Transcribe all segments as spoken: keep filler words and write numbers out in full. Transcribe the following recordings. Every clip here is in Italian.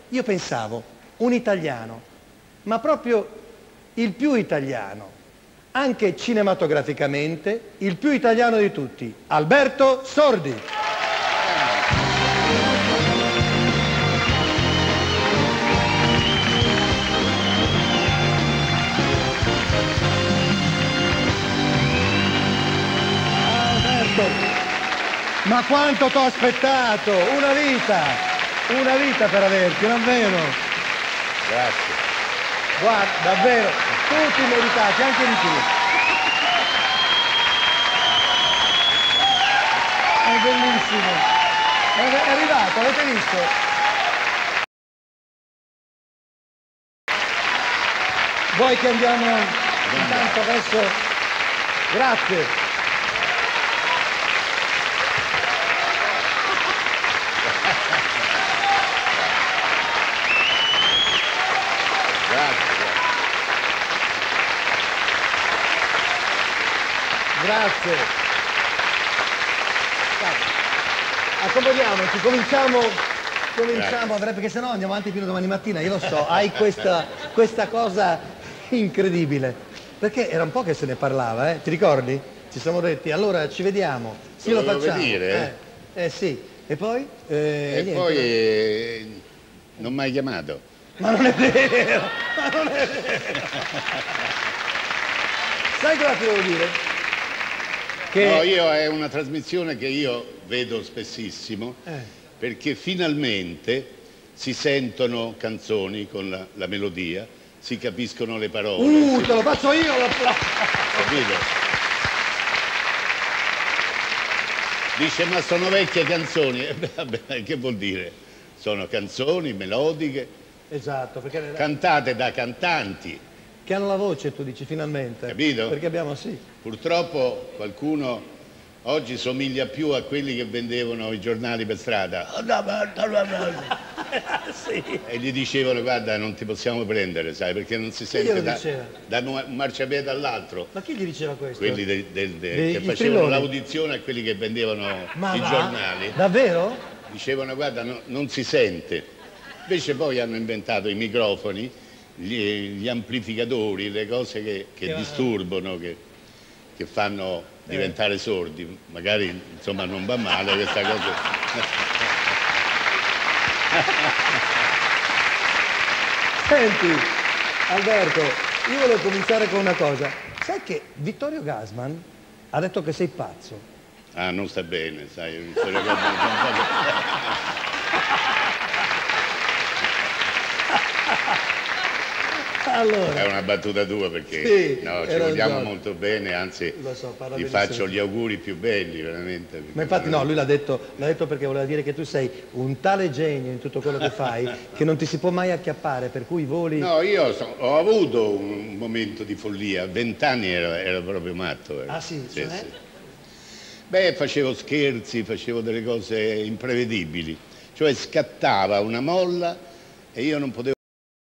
io pensavo, un italiano, ma proprio il più italiano, anche cinematograficamente, il più italiano di tutti, Alberto Sordi. Ma quanto t'ho aspettato, una vita, una vita per averti, non vero? Grazie. Guarda, davvero, tutti meritati, anche di più. È bellissimo, è, è arrivato, avete visto? Vuoi che andiamo intanto adesso? Grazie. Grazie. Accomodiamoci, cominciamo, cominciamo, perché sennò andiamo avanti fino a domani mattina, io lo so, hai questa, questa cosa incredibile. Perché era un po' che se ne parlava, eh? Ti ricordi? Ci siamo detti, allora ci vediamo, sì lo facciamo. Vedere, eh? eh sì, e poi? Eh, e niente. poi eh, non mi hai chiamato. Ma non è vero, ma non è vero. Sai cosa ti devo dire? Che... No, io è una trasmissione che io vedo spessissimo, eh. perché finalmente si sentono canzoni con la, la melodia, si capiscono le parole. Uh, si... te lo faccio io l'applauso! Capito? Dice, ma sono vecchie canzoni. Vabbè, che vuol dire? Sono canzoni melodiche, esatto, perché... cantate da cantanti. Che hanno la voce, tu dici, finalmente. Capito? Perché abbiamo, sì. Purtroppo qualcuno oggi somiglia più a quelli che vendevano i giornali per strada. Sì. E gli dicevano, guarda, non ti possiamo prendere, sai, perché non si sente da, da un marciapiede all'altro. Ma chi gli diceva questo? Quelli del, del, del, Dei, che facevano l'audizione a quelli che vendevano Ma i va? giornali. Davvero? Dicevano, guarda, no, non si sente. Invece poi hanno inventato i microfoni, Gli, gli amplificatori, le cose che, che, che disturbano, che, che fanno diventare eh. sordi. Magari, insomma, non va male questa cosa. Senti, Alberto, io volevo cominciare con una cosa. Sai che Vittorio Gassman ha detto che sei pazzo? Ah, non sta bene, sai, Vittorio Gassman. Allora, è una battuta tua perché sì, no, ci vogliamo molto bene, anzi so, ti faccio gli auguri più belli, veramente. Ma infatti no, lui l'ha detto, l'ha detto perché voleva dire che tu sei un tale genio in tutto quello che fai che non ti si può mai acchiappare, per cui voli... No, io so, ho avuto un momento di follia, a vent'anni ero, ero proprio matto. Ero. Ah sì? Sì, cioè? sì. Beh, facevo scherzi, facevo delle cose imprevedibili, cioè scattava una molla e io non potevo...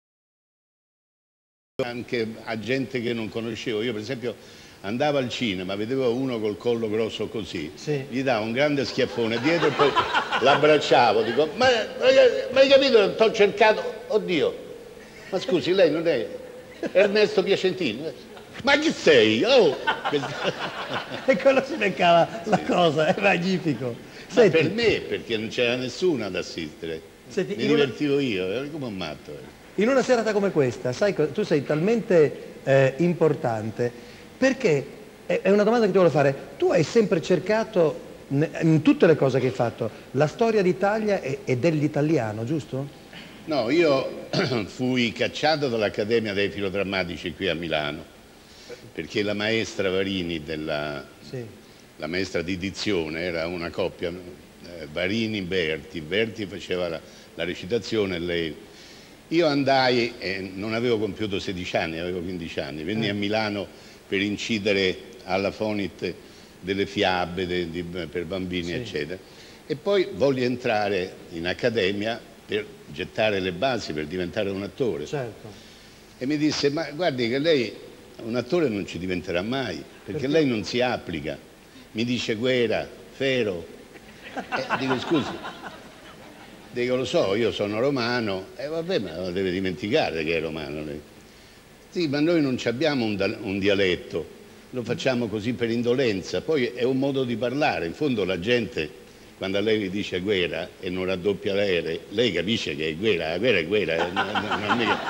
anche a gente che non conoscevo. Io per esempio andavo al cinema, vedevo uno col collo grosso così, sì. Gli davo un grande schiaffone dietro e poi l'abbracciavo, dico, ma, ma hai capito, t'ho cercato, oddio, ma scusi, lei non è Ernesto Piacentini? Ma chi sei? Oh. E quello si beccava la cosa, è magnifico. Ma per me, perché non c'era nessuno ad assistere. Senti, mi divertivo una... io, ero come un matto. Eh. In una serata come questa, sai, tu sei talmente eh, importante, perché, è una domanda che ti voglio fare, tu hai sempre cercato, in tutte le cose che hai fatto, la storia d'Italia e, e dell'italiano, giusto? No, io fui cacciato dall'Accademia dei Filodrammatici qui a Milano, perché la maestra Varini, della, sì. la maestra di dizione, era una coppia, eh, Varini-Berti, Berti faceva la, la recitazione e lei... Io andai, e non avevo compiuto sedici anni, avevo quindici anni, venni eh. a Milano per incidere alla Fonit delle fiabe de, di, per bambini, sì. eccetera. E poi voglio entrare in accademia per gettare le basi, per diventare un attore. Certo. E mi disse, ma guardi che lei, un attore non ci diventerà mai, perché, perché? lei non si applica. Mi dice Guerra, Fero. E dico, scusi. Dico, lo so, io sono romano, e eh, vabbè, ma lo deve dimenticare che è romano lei. Sì, ma noi non abbiamo un, un dialetto, lo facciamo così per indolenza, poi è un modo di parlare, in fondo la gente, quando a lei gli dice guerra e non raddoppia l'aereo, lei capisce che è guerra, la guerra è guerra, eh, non, non, non mica...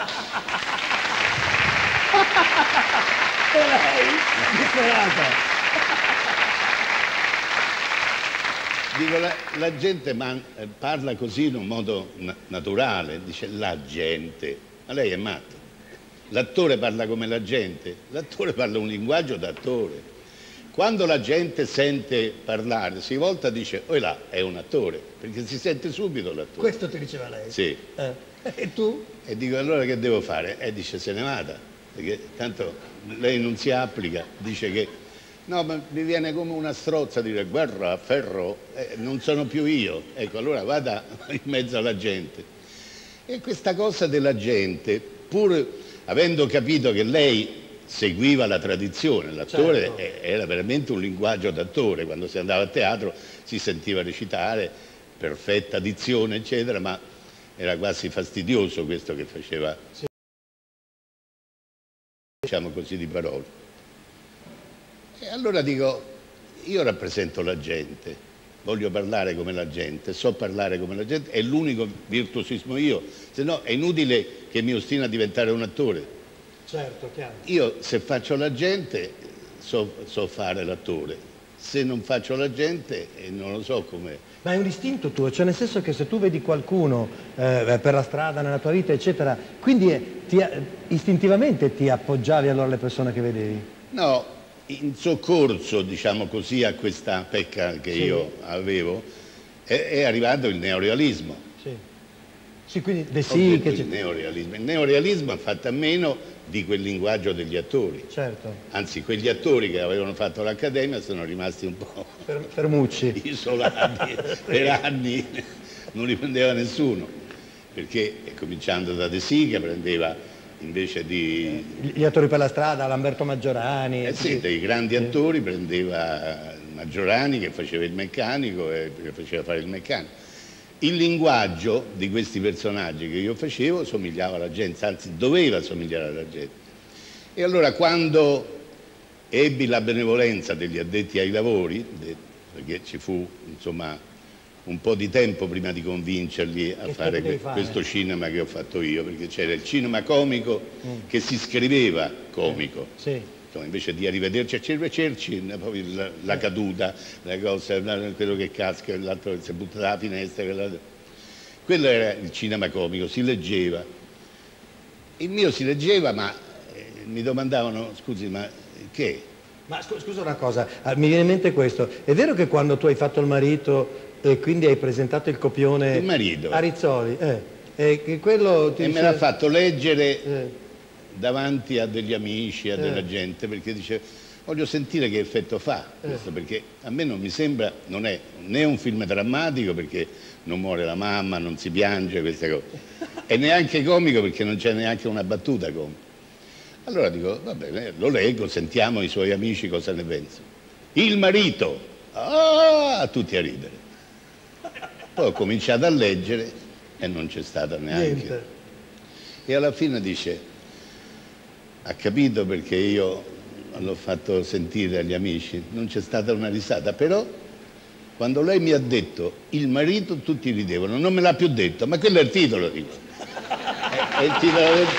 E lei, disperata. Dico, la, la gente man, eh, parla così in un modo na naturale, dice la gente, ma lei è matto. L'attore parla come la gente, l'attore parla un linguaggio d'attore. Quando la gente sente parlare, si volta e dice, oh là, è un attore, perché si sente subito l'attore. Questo ti diceva lei? Sì. Eh. E tu? E dico, allora che devo fare? E dice, se ne vada, perché tanto lei non si applica, dice che no, ma mi viene come una strozza dire guerra, ferro, eh, non sono più io. Ecco, allora vada in mezzo alla gente. E questa cosa della gente, pur avendo capito che lei seguiva la tradizione, l'attore certo. Era veramente un linguaggio d'attore, quando si andava a teatro si sentiva recitare, perfetta dizione, eccetera, ma era quasi fastidioso questo che faceva, sì. Diciamo così, di parole. E allora dico, io rappresento la gente, voglio parlare come la gente, so parlare come la gente, è l'unico virtuosismo io, se no è inutile che mi ostina a diventare un attore. Certo, chiaro. Io se faccio la gente so, so fare l'attore, se non faccio la gente eh, non lo so come... Ma è un istinto tuo, cioè nel senso che se tu vedi qualcuno eh, per la strada, nella tua vita, eccetera, quindi eh, ti, istintivamente ti appoggiavi allora alle persone che vedevi? No. In soccorso, diciamo così, a questa pecca che sì. Io avevo, è, è arrivato il neorealismo. Sì, sì quindi De Sica... Il neorealismo. Il neorealismo ha fatto a meno di quel linguaggio degli attori. Certo. Anzi, quegli attori che avevano fatto l'accademia sono rimasti un po' per, fermucci, isolati, per anni non li prendeva nessuno, perché cominciando da De Sica prendeva... invece di... Gli attori per la strada, Lamberto Maggiorani... Eh sì, dei grandi attori prendeva Maggiorani che faceva il meccanico e che faceva fare il meccanico. Il linguaggio di questi personaggi che io facevo somigliava alla gente, anzi doveva somigliare alla gente. E allora quando ebbi la benevolenza degli addetti ai lavori, perché ci fu insomma un po' di tempo prima di convincerli a fare, que fare questo cinema che ho fatto io, perché c'era il cinema comico mm. che si scriveva comico, eh, sì. Insomma, invece di arrivederci a Cerci, poi la, la caduta, la cosa, quello che casca, l'altro che si butta dalla finestra, quella... quello era il cinema comico, si leggeva. Il mio si leggeva, ma eh, mi domandavano, scusi, ma che? Ma scusa una cosa, mi viene in mente questo, è vero che quando tu hai fatto il marito e quindi hai presentato il copione il marito. a Rizzoli, eh, e, che quello ti e dice... me l'ha fatto leggere eh. davanti a degli amici, a eh. della gente, perché dice voglio sentire che effetto fa questo, eh. perché a me non mi sembra, non è né un film drammatico perché non muore la mamma, non si piange, queste cose, e neanche comico perché non c'è neanche una battuta comica. Allora dico, va bene, lo leggo, sentiamo i suoi amici cosa ne pensano. Il marito, ah, tutti a ridere. Poi ho cominciato a leggere e non c'è stata neanche. Niente. E alla fine dice, ha capito perché io l'ho fatto sentire agli amici, non c'è stata una risata, però quando lei mi ha detto il marito tutti ridevano, non me l'ha più detto, ma quello è il titolo, dico. È, è il titolo del...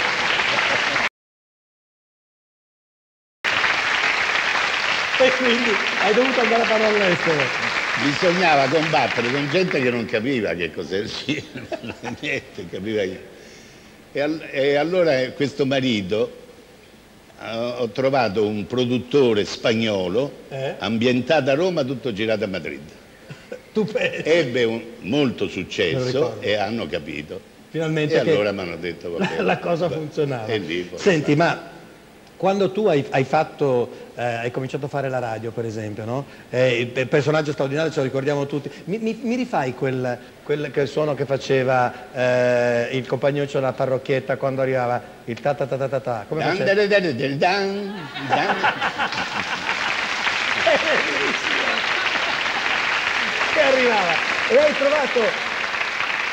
E quindi hai dovuto andare a parlare all'estero. Bisognava combattere con gente che non capiva che cos'era il cinema, niente, capiva io. E, all e allora questo marito, uh, ho trovato un produttore spagnolo, eh? ambientato a Roma, tutto girato a Madrid. Tu pensi? Ebbe un, molto successo e hanno capito. Finalmente e allora mi hanno detto, vabbè, la cosa funzionava. E lì, senti, ma quando tu hai, hai fatto... Eh, hai cominciato a fare la radio, per esempio, no? Eh, il personaggio straordinario, ce lo ricordiamo tutti. Mi, mi, mi rifai quel, quel, quel suono che faceva eh, il compagnuccio della parrocchietta quando arrivava il ta ta ta ta ta ta? Come dan, faceva? Dan, dan, dan, dan, dan. Che arrivava. E hai trovato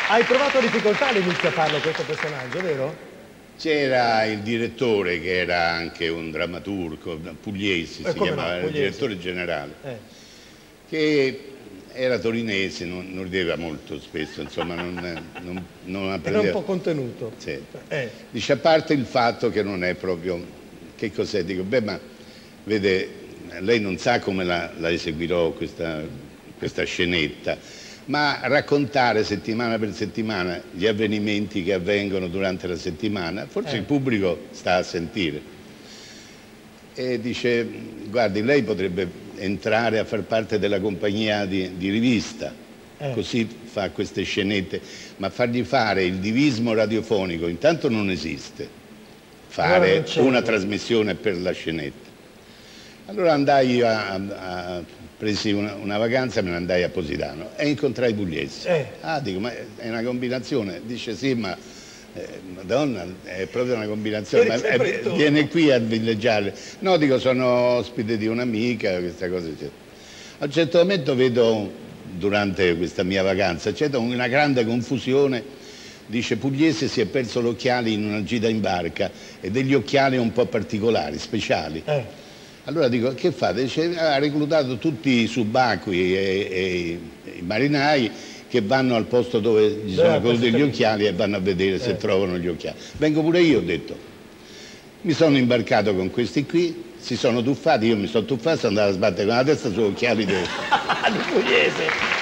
Hai provato difficoltà all'inizio a farlo questo personaggio, vero? C'era il direttore che era anche un drammaturgo, Pugliesi eh, si chiamava, no, Pugliesi. il direttore generale, eh. che era torinese, non, non rideva molto spesso, insomma non, non, non apprendeva. Era un po' contenuto. Sì. Eh. Dice, a parte il fatto che non è proprio, che cos'è? Dico, beh ma vede, lei non sa come la, la eseguirò questa, questa scenetta, ma raccontare settimana per settimana gli avvenimenti che avvengono durante la settimana, forse eh. il pubblico sta a sentire. E dice, guardi, lei potrebbe entrare a far parte della compagnia di, di rivista, eh. così fa queste scenette, ma fargli fare il divismo radiofonico intanto non esiste, fare allora una trasmissione per la scenetta. Allora andai a, a, a presi una, una vacanza, me ne andai a Positano e incontrai Pugliesi. Eh. Ah, dico, ma è una combinazione? Dice sì, ma eh, Madonna, è proprio una combinazione, ma, eh, viene qui a villeggiare. No, dico, sono ospite di un'amica, questa cosa. Eccetera. A un certo momento vedo, durante questa mia vacanza, c'è una grande confusione. Dice, Pugliese si è perso l'occhiale in una gita in barca e degli occhiali un po' particolari, speciali. Eh. Allora dico, che fate? Dice, ha reclutato tutti i subacquei e, e, e i marinai che vanno al posto dove ci sono quelli degli occhiali e vanno a vedere se eh. trovano gli occhiali. Vengo pure io, ho detto. Mi sono imbarcato con questi qui, si sono tuffati, io mi sono tuffato, sono andato a sbattere con la testa sugli occhiali di Pugliese.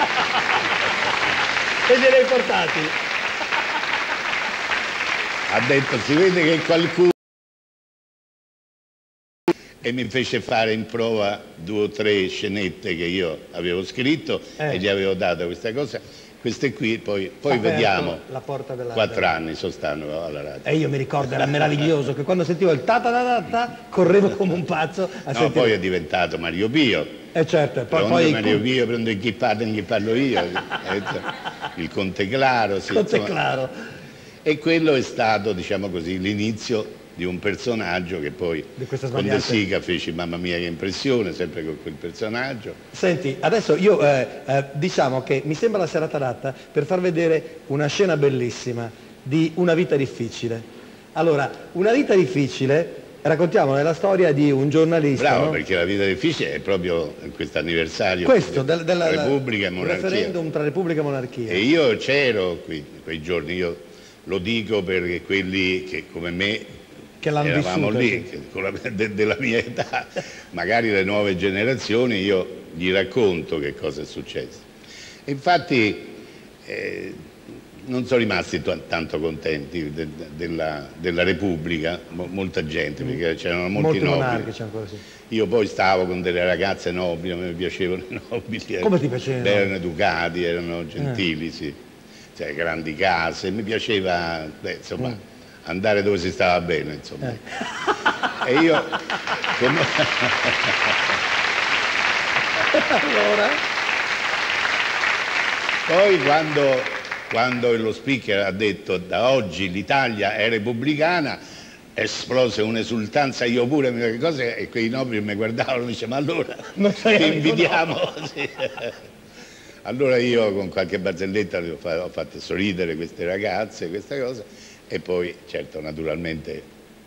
E glieli hai portati? Ha detto, si vede che qualcuno... E mi fece fare in prova due o tre scenette che io avevo scritto eh. e gli avevo dato questa cosa. Queste qui, poi, poi vediamo, la porta della quattro della... anni sono stanno alla radio. E io mi ricordo, era meraviglioso, che quando sentivo il ta ta ta ta, ta correvo come un pazzo a no, sentire... poi è diventato Mario Pio. Eh certo, poi... Prendo poi Mario Pio, prendo il chippato e parlo io, il Conte Claro. Sì, Conte insomma. Claro. E quello è stato, diciamo così, l'inizio di un personaggio che poi con De Sica feci Mamma mia che impressione, sempre con quel personaggio. Senti, adesso io eh, eh, diciamo che mi sembra la serata adatta per far vedere una scena bellissima di Una vita difficile. Allora, Una vita difficile, raccontiamo la storia di un giornalista. Bravo, no? Perché la vita difficile è proprio questo anniversario questo, del, della Repubblica e Monarchia. Il referendum tra Repubblica e Monarchia. E io c'ero qui, quei giorni, io lo dico perché quelli che come me che l'hanno eravamo vissuto, lì, che, con la, de, della mia età, magari le nuove generazioni, io gli racconto che cosa è successo. E infatti eh, non sono rimasti tanto contenti de, de, della, della Repubblica, mo, molta gente, perché c'erano molti, molti nobili. Ancora, sì. Io poi stavo con delle ragazze nobili, a me piacevano i nobili. Come ti piacevano? Erano educati, erano gentili, eh. sì. Cioè, grandi case, mi piaceva, beh, insomma... Mm. andare dove si stava bene, insomma. Eh. E io... Come... allora? Poi quando, quando lo speaker ha detto da oggi l'Italia è repubblicana, esplose un'esultanza, io pure, che cosa, e quei nobili mi guardavano e mi dicevano, ma allora ti invidiamo. Sì. Allora io con qualche barzelletta ho fatto sorridere queste ragazze, questa cosa. E poi, certo, naturalmente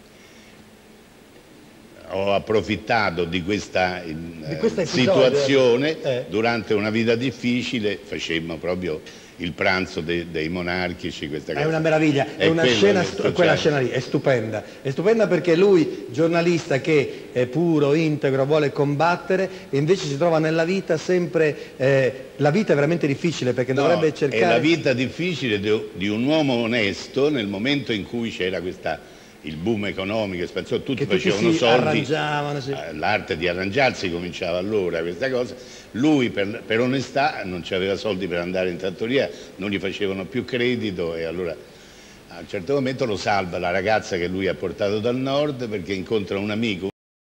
ho approfittato di questa, in, di questa situazione eh. durante una vita difficile, facemmo proprio il pranzo de, dei monarchici. Questa è cosa. Una meraviglia, è una scena, quella scena lì è stupenda, è stupenda perché lui, giornalista che è puro, integro, vuole combattere e invece si trova nella vita sempre, eh, la vita è veramente difficile perché no, dovrebbe cercare... è la vita difficile di un uomo onesto nel momento in cui c'era questa... il boom economico, espansione, tutti che facevano tutti si soldi, sì. l'arte di arrangiarsi cominciava allora, questa cosa. Lui per, per onestà non aveva soldi per andare in trattoria, non gli facevano più credito e allora a un certo momento lo salva la ragazza che lui ha portato dal nord perché incontra un amico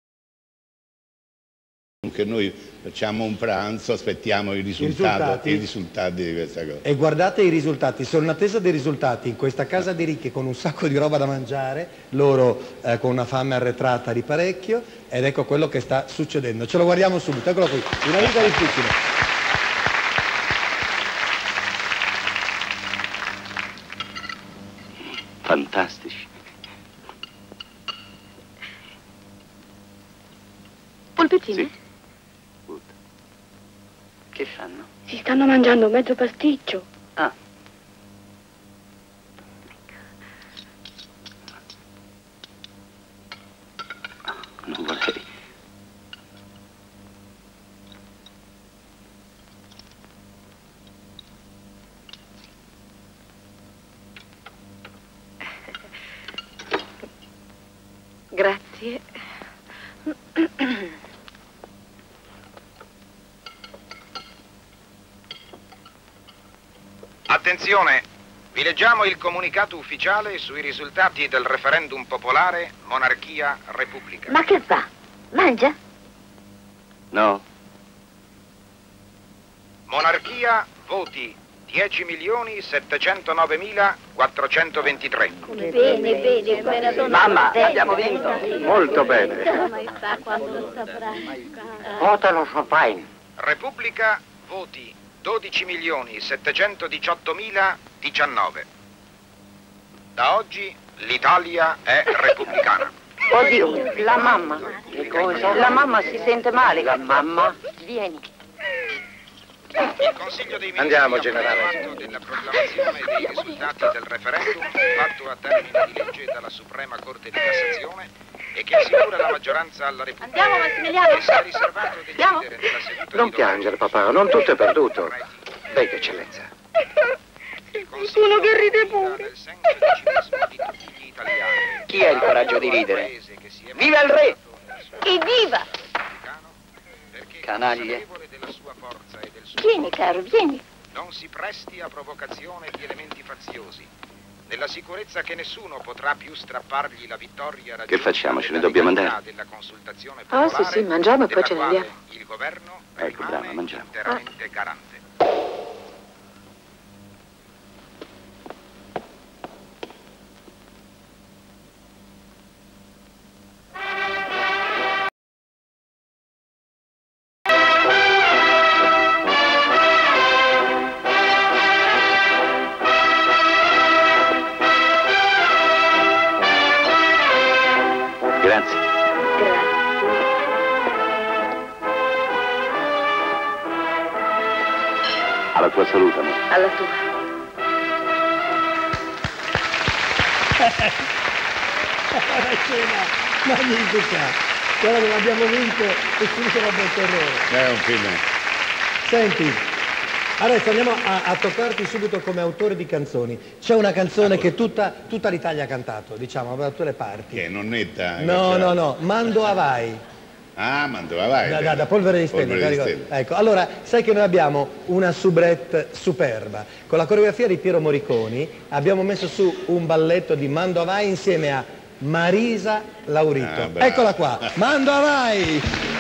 che noi facciamo un pranzo, aspettiamo i risultati, i risultati di questa cosa. E guardate i risultati, sono in attesa dei risultati in questa casa di ricchi con un sacco di roba da mangiare, loro eh, con una fame arretrata di parecchio, ed ecco quello che sta succedendo. Ce lo guardiamo subito, eccolo qui, Una vita difficile. fantastici. Polpettine? Sì. Good. Che fanno? Si stanno mangiando mezzo pasticcio. Ah. Non vorrei. Grazie. Attenzione, vi leggiamo il comunicato ufficiale sui risultati del referendum popolare monarchia-repubblica. Ma che fa? Mangia? No. Monarchia, voti dieci milioni settecentonovemilaquattrocentoventitré. Bene, bene, bene. Mamma, abbiamo vinto. Molto bene. Votalo, Chopin. Repubblica, voti dodici milioni settecentodiciottomiladiciannove. Da oggi l'Italia è repubblicana. Oddio, la mamma. Che cosa? La mamma si sente male. La mamma? Vieni. Il Consiglio dei Ministri Andiamo, ha generale. provveduto della proclamazione dei risultati del referendum fatto a termine di legge dalla Suprema Corte di Cassazione e che assicura la maggioranza alla Repubblica. Andiamo, Massimiliano. E si è riservato di Andiamo. decidere nella seduta Non di piangere, domani. papà, non tutto è perduto. Venga, eccellenza. Il Consiglio che ride guida pure. nel senso di civismo di tutti gli italiani. Chi ha il coraggio di ridere? Viva il re! Evviva! Canaglie. Della sua forza e del suo Vieni, caro, vieni. non si presti a provocazione di elementi faziosi, nella sicurezza che nessuno potrà più strappargli la vittoria raggiunta Che facciamo? Ce ne nella dobbiamo legalità andare? della consultazione Ah, popolare, sì, sì, mangiamo e poi della ce ne quale andiamo. il governo Ecco, rimane brava, mangiamo. interamente garante. Grazie. Alla tua salute, amore. Alla tua. Una scena magnifica. Quella che l'abbiamo vinto e finita del terrore. È un film. Senti, adesso andiamo a, a toccarti subito come autore di canzoni. C'è una canzone che tutta, tutta l'Italia ha cantato, diciamo, da tutte le parti. Che è nonnetta? No, che no, c'era? no, Mando Avai. Ah, ma dove vai? Da, da, da Polvere di Stelle, Polvere di carico. Stelle. Ecco, allora, sai che noi abbiamo una soubrette superba. Con la coreografia di Piero Morriconi abbiamo messo su un balletto di Mando Avai insieme a Marisa Laurito. Ah, bravo. Eccola qua, Mando Avai!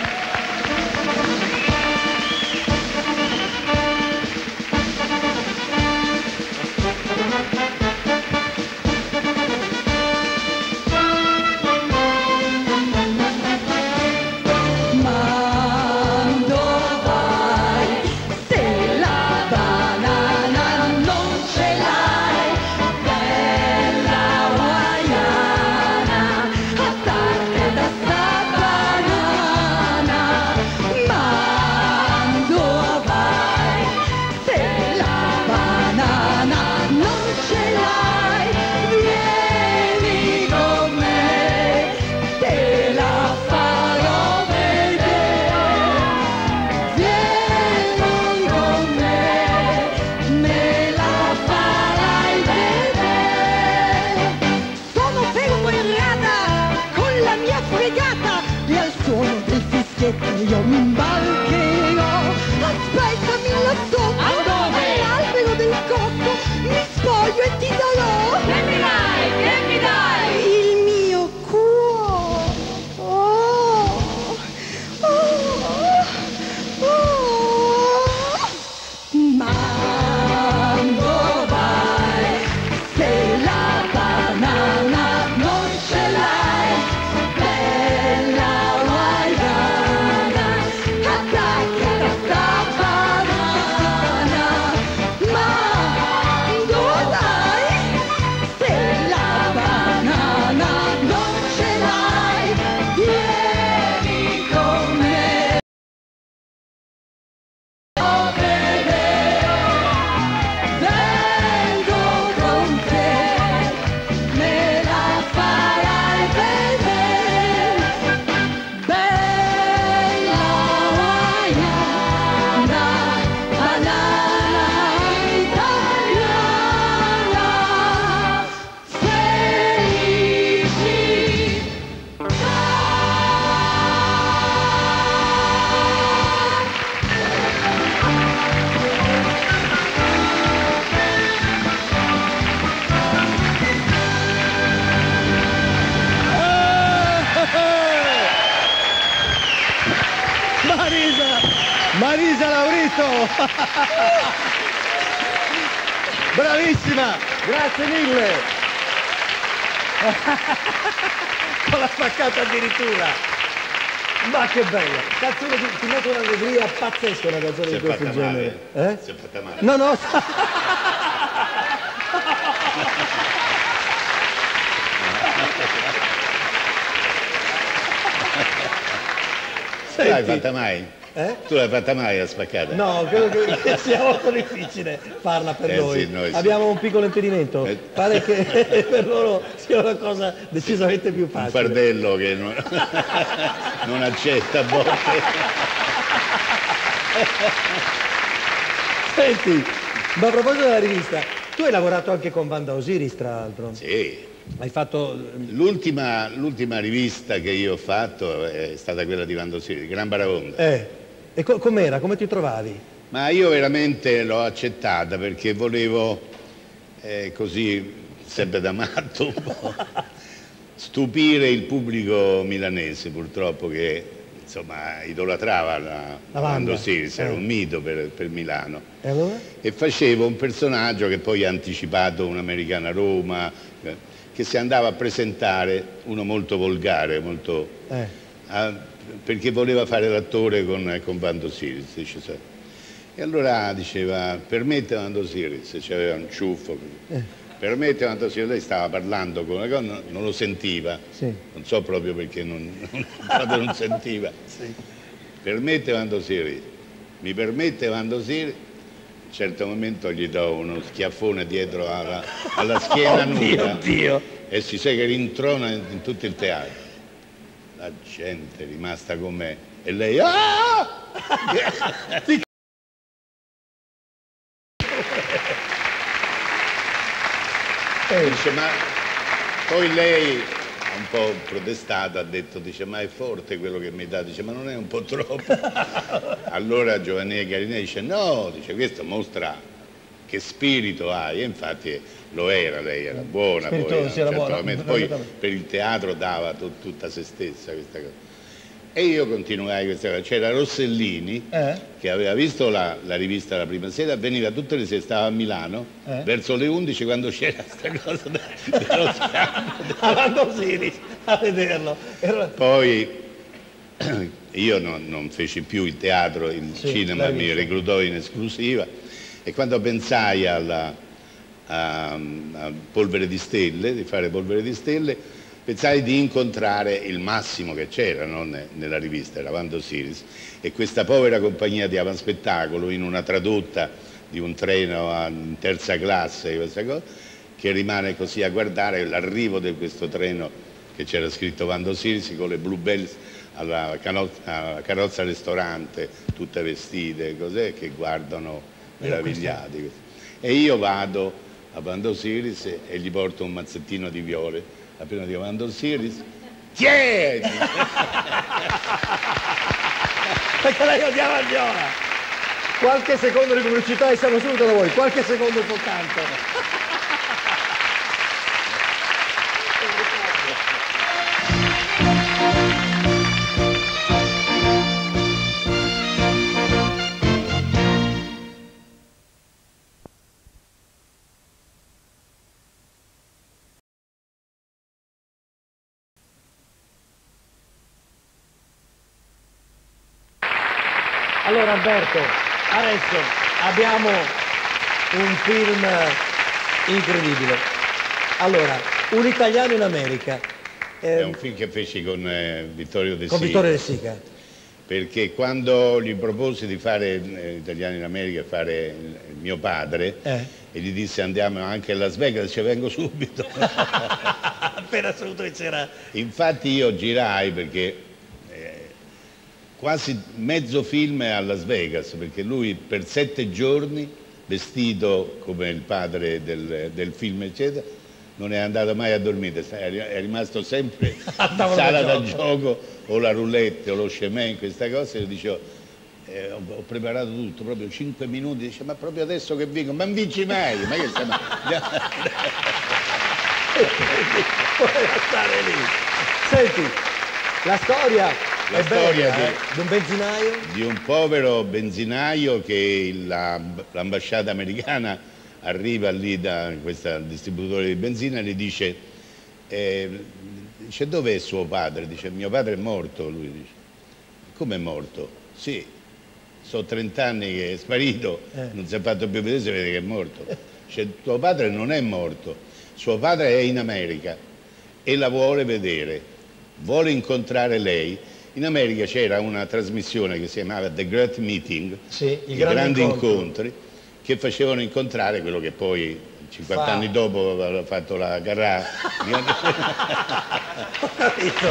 Io mi imbarcherò, aspettami là sotto, all'albero del cocco, mi spoglio e ti darò. Che mi dai, che mi dai? Il mio cuore. Oh, oh, oh. Mando vai, se la banana non ce l'hai, bella guagliana. Bravissima, grazie mille. Con la spaccata addirittura. Ma che bella. Canzone di, ti mette un'allegria pazzesca una canzone di questo genere. Eh? Si è fatta male. No, no. Tu l'hai fatta mai? Eh? Tu l'hai fatta mai la spaccata? No, credo che, che sia molto difficile farla per Eh, noi. sì, noi sì. Abbiamo un piccolo impedimento. Eh. Pare che per loro sia una cosa decisamente più Un facile. fardello che non, non accetta a volte. Senti, ma a proposito della rivista, tu hai lavorato anche con Wanda Osiris, tra l'altro. Sì. Hai fatto... L'ultima, l'ultima rivista che io ho fatto è stata quella di Wanda Osiris, Gran Baraonda. Eh, e co- com'era? Come ti trovavi? Ma io veramente l'ho accettata perché volevo, eh, così, sempre da matto, un po', stupire il pubblico milanese, purtroppo, che insomma idolatrava la, la Wanda Osiris, era eh. un mito per, per Milano. E allora? E facevo un personaggio che poi ha anticipato un'americana Roma, eh, che si andava a presentare, uno molto volgare, molto, Eh. a, perché voleva fare l'attore con, con Wanda Osiris. Dice, sai. E allora diceva, permette Wanda Osiris, c'aveva un ciuffo, Eh. permette Wanda Osiris, lei stava parlando con una cosa, non lo sentiva, Sì. non so proprio perché non, non, proprio non sentiva. Sì. Permette Wanda Osiris, mi permette Wanda Osiris, a un certo momento gli do uno schiaffone dietro alla, alla schiena Oddio, nuda oddio. e si sa che rintrona in, in tutto il teatro. La gente è rimasta con me e lei... Ah! Eh. Dice, ma poi lei ha un po' protestato, ha detto, dice, ma è forte quello che mi dà, dice, ma non è un po' troppo? Allora Giovanni Garinè dice, no, dice, questo mostra che spirito hai, e infatti lo era, lei era buona, poi, Spiritoso, a un sì, era certo buona, momento, poi perfettamente. per il teatro dava tut- tutta se stessa questa cosa. E io continuai questa cosa. C'era Rossellini, Eh? che aveva visto la, la rivista la prima sera, veniva tutte le sere, stava a Milano, Eh? verso le undici quando c'era questa cosa de- dello schermo. A Wanda Osiris, a vederlo. Era... Poi io non, non feci più il teatro, il Sì, cinema l'hai mi visto. reclutò in esclusiva e quando pensai alla, a, a Polvere di Stelle, di fare Polvere di Stelle, pensai di incontrare il massimo che c'era, no? Ne- nella rivista, era Wanda Osiris, e questa povera compagnia di avanspettacolo in una tradotta di un treno a- in terza classe, questa cosa, che rimane così a guardare l'arrivo di questo treno che c'era scritto Wanda Osiris con le bluebells alla, cano- alla carrozza ristorante, tutte vestite, cos'è, che guardano meravigliati. E io vado a Wanda Osiris e, e gli porto un mazzettino di viole. Appena dico Wanda Osiris, tieni! Perché lei odiava Viola. Qualche secondo di pubblicità e siamo subito da voi. Qualche secondo soltanto. Allora Alberto, adesso abbiamo un film incredibile. Allora, Un italiano in America. È Eh, un film che feci con eh, Vittorio De con Sica. Vittorio De Sica. Perché quando gli proposi di fare eh, Italiani in America, fare il, il mio padre, Eh. e gli disse andiamo anche a Las Vegas, dice vengo subito. Appena saputo che c'era... Infatti io girai perché eh, quasi mezzo film è a Las Vegas, perché lui per sette giorni, vestito come il padre del, del film, eccetera, non è andato mai a dormire, è rimasto sempre in tavola sala da da gioco o la roulette o lo chemin, questa cosa, e io dicevo, eh, ho, ho preparato tutto, proprio cinque minuti, dice ma proprio adesso che vinco, ma non vinci mai, ma che stiamo... Voleva stare lì. Senti, la storia La storia bella, di, eh? di un benzinaio? Di un povero benzinaio che l'ambasciata americana arriva lì da questo distributore di benzina e gli dice, eh, dice dov'è suo padre? Dice mio padre è morto. Lui dice come è morto? Sì, sono trent'anni che è sparito, eh. non si è fatto più vedere, si vede che è morto. Dice tuo padre non è morto, suo padre è in America e la vuole vedere, vuole incontrare lei. In America c'era una trasmissione che si chiamava The Great Meeting, sì, i grandi, grandi incontri, che facevano incontrare quello che poi cinquanta Fa. anni dopo aveva fatto la Carrà. Ho capito.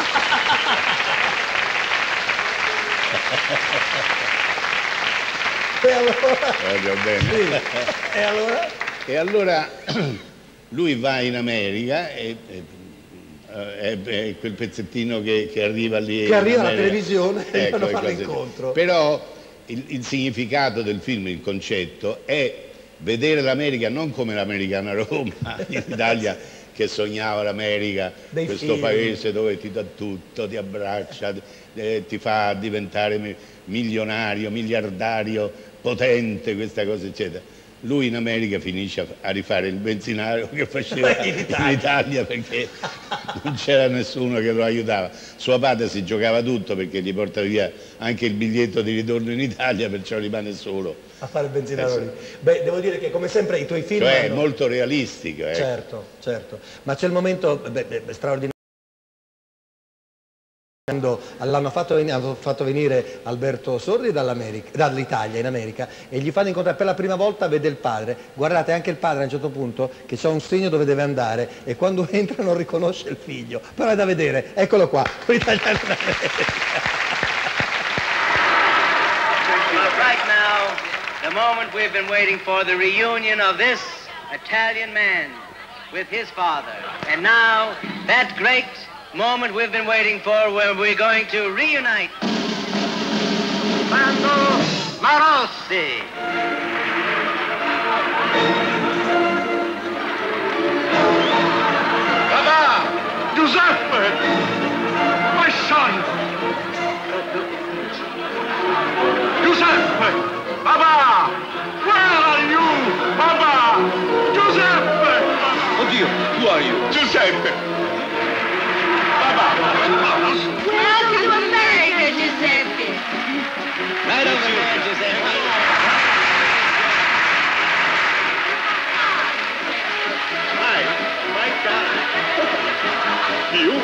E allora? Bene. Sì. E allora? E allora lui va in America e, e È, è quel pezzettino che, che arriva lì che arriva alla televisione e ecco, fanno fare l'incontro. Però il, il significato del film, il concetto è vedere l'America non come l'americana Roma in Italia che sognava l'America, questo film. Paese dove ti dà tutto, ti abbraccia, eh, ti fa diventare milionario, miliardario, potente, questa cosa eccetera. Lui in America finisce a rifare il benzinario che faceva in Italia, in Italia perché non c'era nessuno che lo aiutava. Suo padre si giocava tutto perché gli porta via anche il biglietto di ritorno in Italia, perciò rimane solo a fare il benzinario lì. Beh, devo dire che come sempre i tuoi film... Cioè hanno... è molto realistico. Eh. Certo, certo. Ma c'è il momento beh, beh, straordinario. L'hanno fatto, fatto venire Alberto Sordi dall'Italia in America e gli fanno incontrare per la prima volta, vede il padre. Guardate, anche il padre a un certo punto che c'ha un segno dove deve andare e quando entra non riconosce il figlio, però è da vedere, eccolo qua, l'italiano in America. Right now, the moment we've been waiting for, the reunion of this Italian man with his father. And now, that great moment we've been waiting for, where we're going to reunite. Bando Marossi. Papà! Giuseppe! My son! Giuseppe! Papà! Where are you? Papà! Giuseppe! Oddio, who are you? Giuseppe! Welcome to America, Giuseppe. Right over there, Giuseppe. My, my God. You?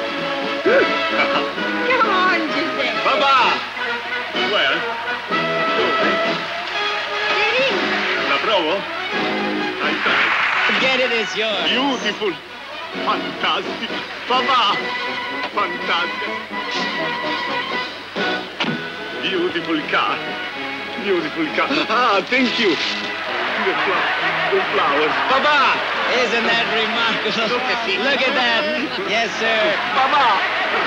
Come on, Giuseppe. Papà! Well, dove? La provo? I try. Get it, it's yours. Beautiful. Fantastic. Papà! Fantastic. Beautiful car. Beautiful car. Ah, thank you. The, fla the flowers. Papà! Isn't that remarkable? Look at that. Yes, sir. Papà!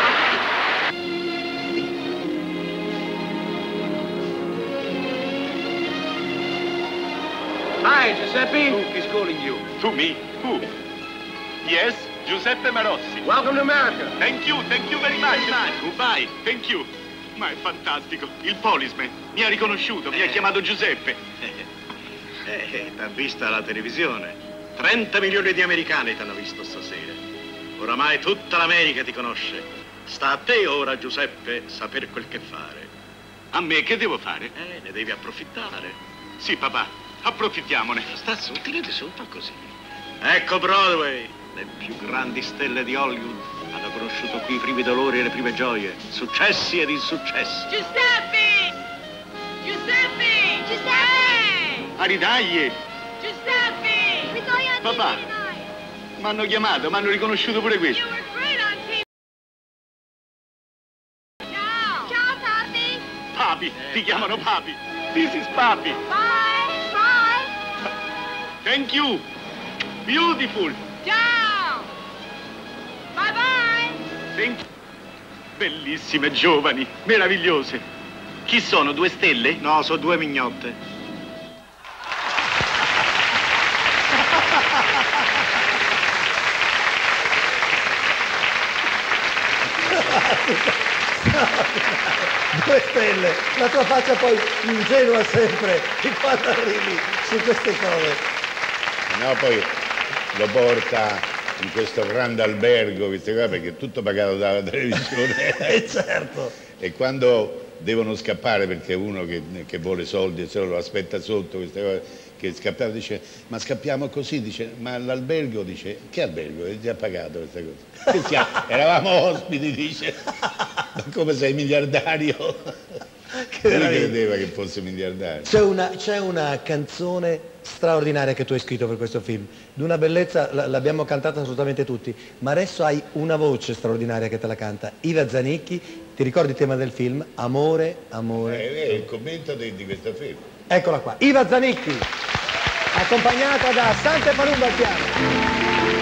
Hi, Giuseppe. Who is calling you? To me? Who? Yes, Giuseppe Marossi. Welcome to America. Thank you, thank you very much. Goodbye, thank you. Ma è fantastico. Il policeman mi ha riconosciuto, mi ha chiamato Giuseppe. Eh, t'ha vista alla televisione. trenta milioni di americani t'hanno visto stasera. Oramai tutta l'America ti conosce. Sta a te ora, Giuseppe, saper quel che fare. A me che devo fare? Eh, ne devi approfittare. Sì, papà, approfittiamone. Sta su, tirati su, fa così. Ecco Broadway. Le più grandi stelle di Hollywood hanno conosciuto qui i primi dolori e le prime gioie, successi ed insuccessi. Giuseppe! Giuseppe! Giuseppe! Aridaglie! Giuseppe! We saw you on Papà, mi hanno chiamato, mi hanno riconosciuto pure questo. You were great on T V. Ciao! Ciao, Papi! Papi, ti chiamano Papi. This is Papi. Bye! Bye! Thank you. Beautiful. Ciao! Bye bye! Thank you. Bellissime, giovani, meravigliose. Chi sono, due stelle? No, sono due mignotte. Due stelle, la tua faccia poi ingenua sempre quando arrivi su queste cose. No, poi lo porta in questo grande albergo, queste cose, perché è tutto pagato dalla televisione. Eh, certo. E quando devono scappare, perché uno che, che vuole soldi e se lo aspetta sotto, queste cose, che scappava, dice, ma scappiamo così, dice, ma l'albergo, dice, che albergo? È già pagato queste cose. Che siamo? Eravamo ospiti, dice, ma come sei miliardario? Che lui credeva che fosse miliardario. C'è una, c'è una canzone straordinaria che tu hai scritto per questo film, di una bellezza, l'abbiamo cantata assolutamente tutti, ma adesso hai una voce straordinaria che te la canta, Iva Zanicchi. Ti ricordi il tema del film? Amore, amore. Eh, è il commento di, di questo film. Eccola qua, Iva Zanicchi, accompagnata da Sante Palumba al piano.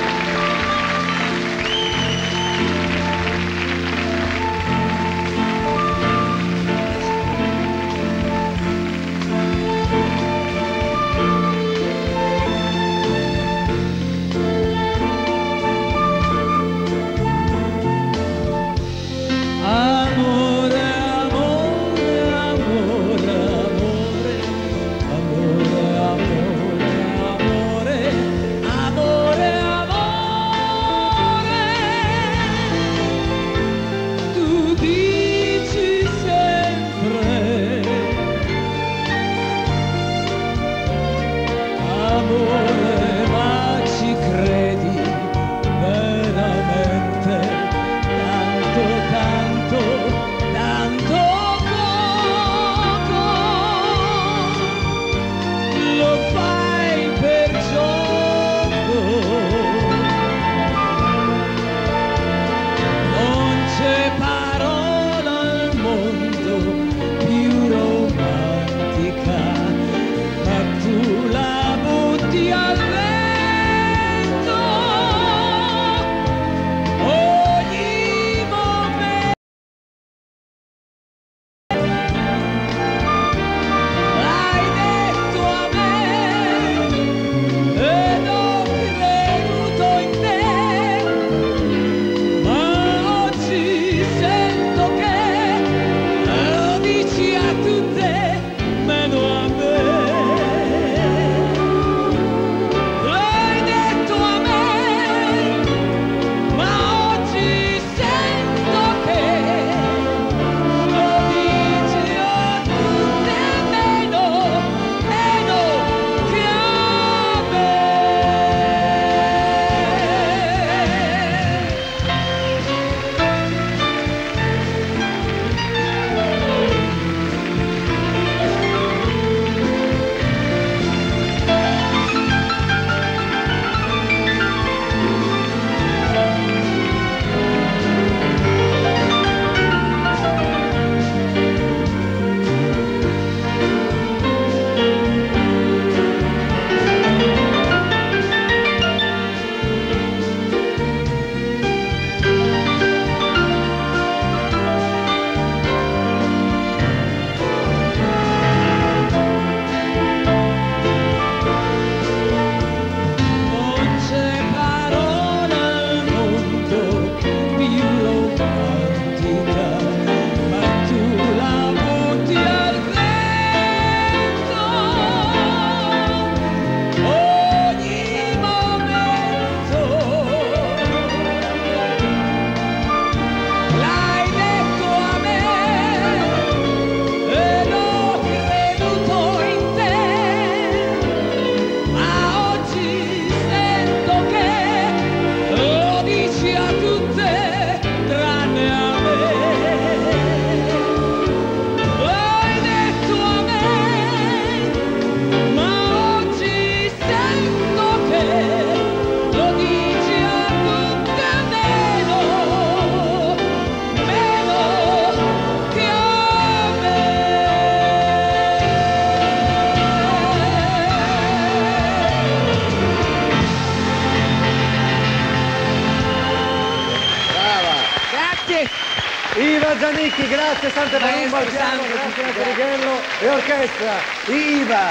Iva Zanicchi, grazie Sante Palumba al piano, grazie Maestro Righello e orchestra. Iva!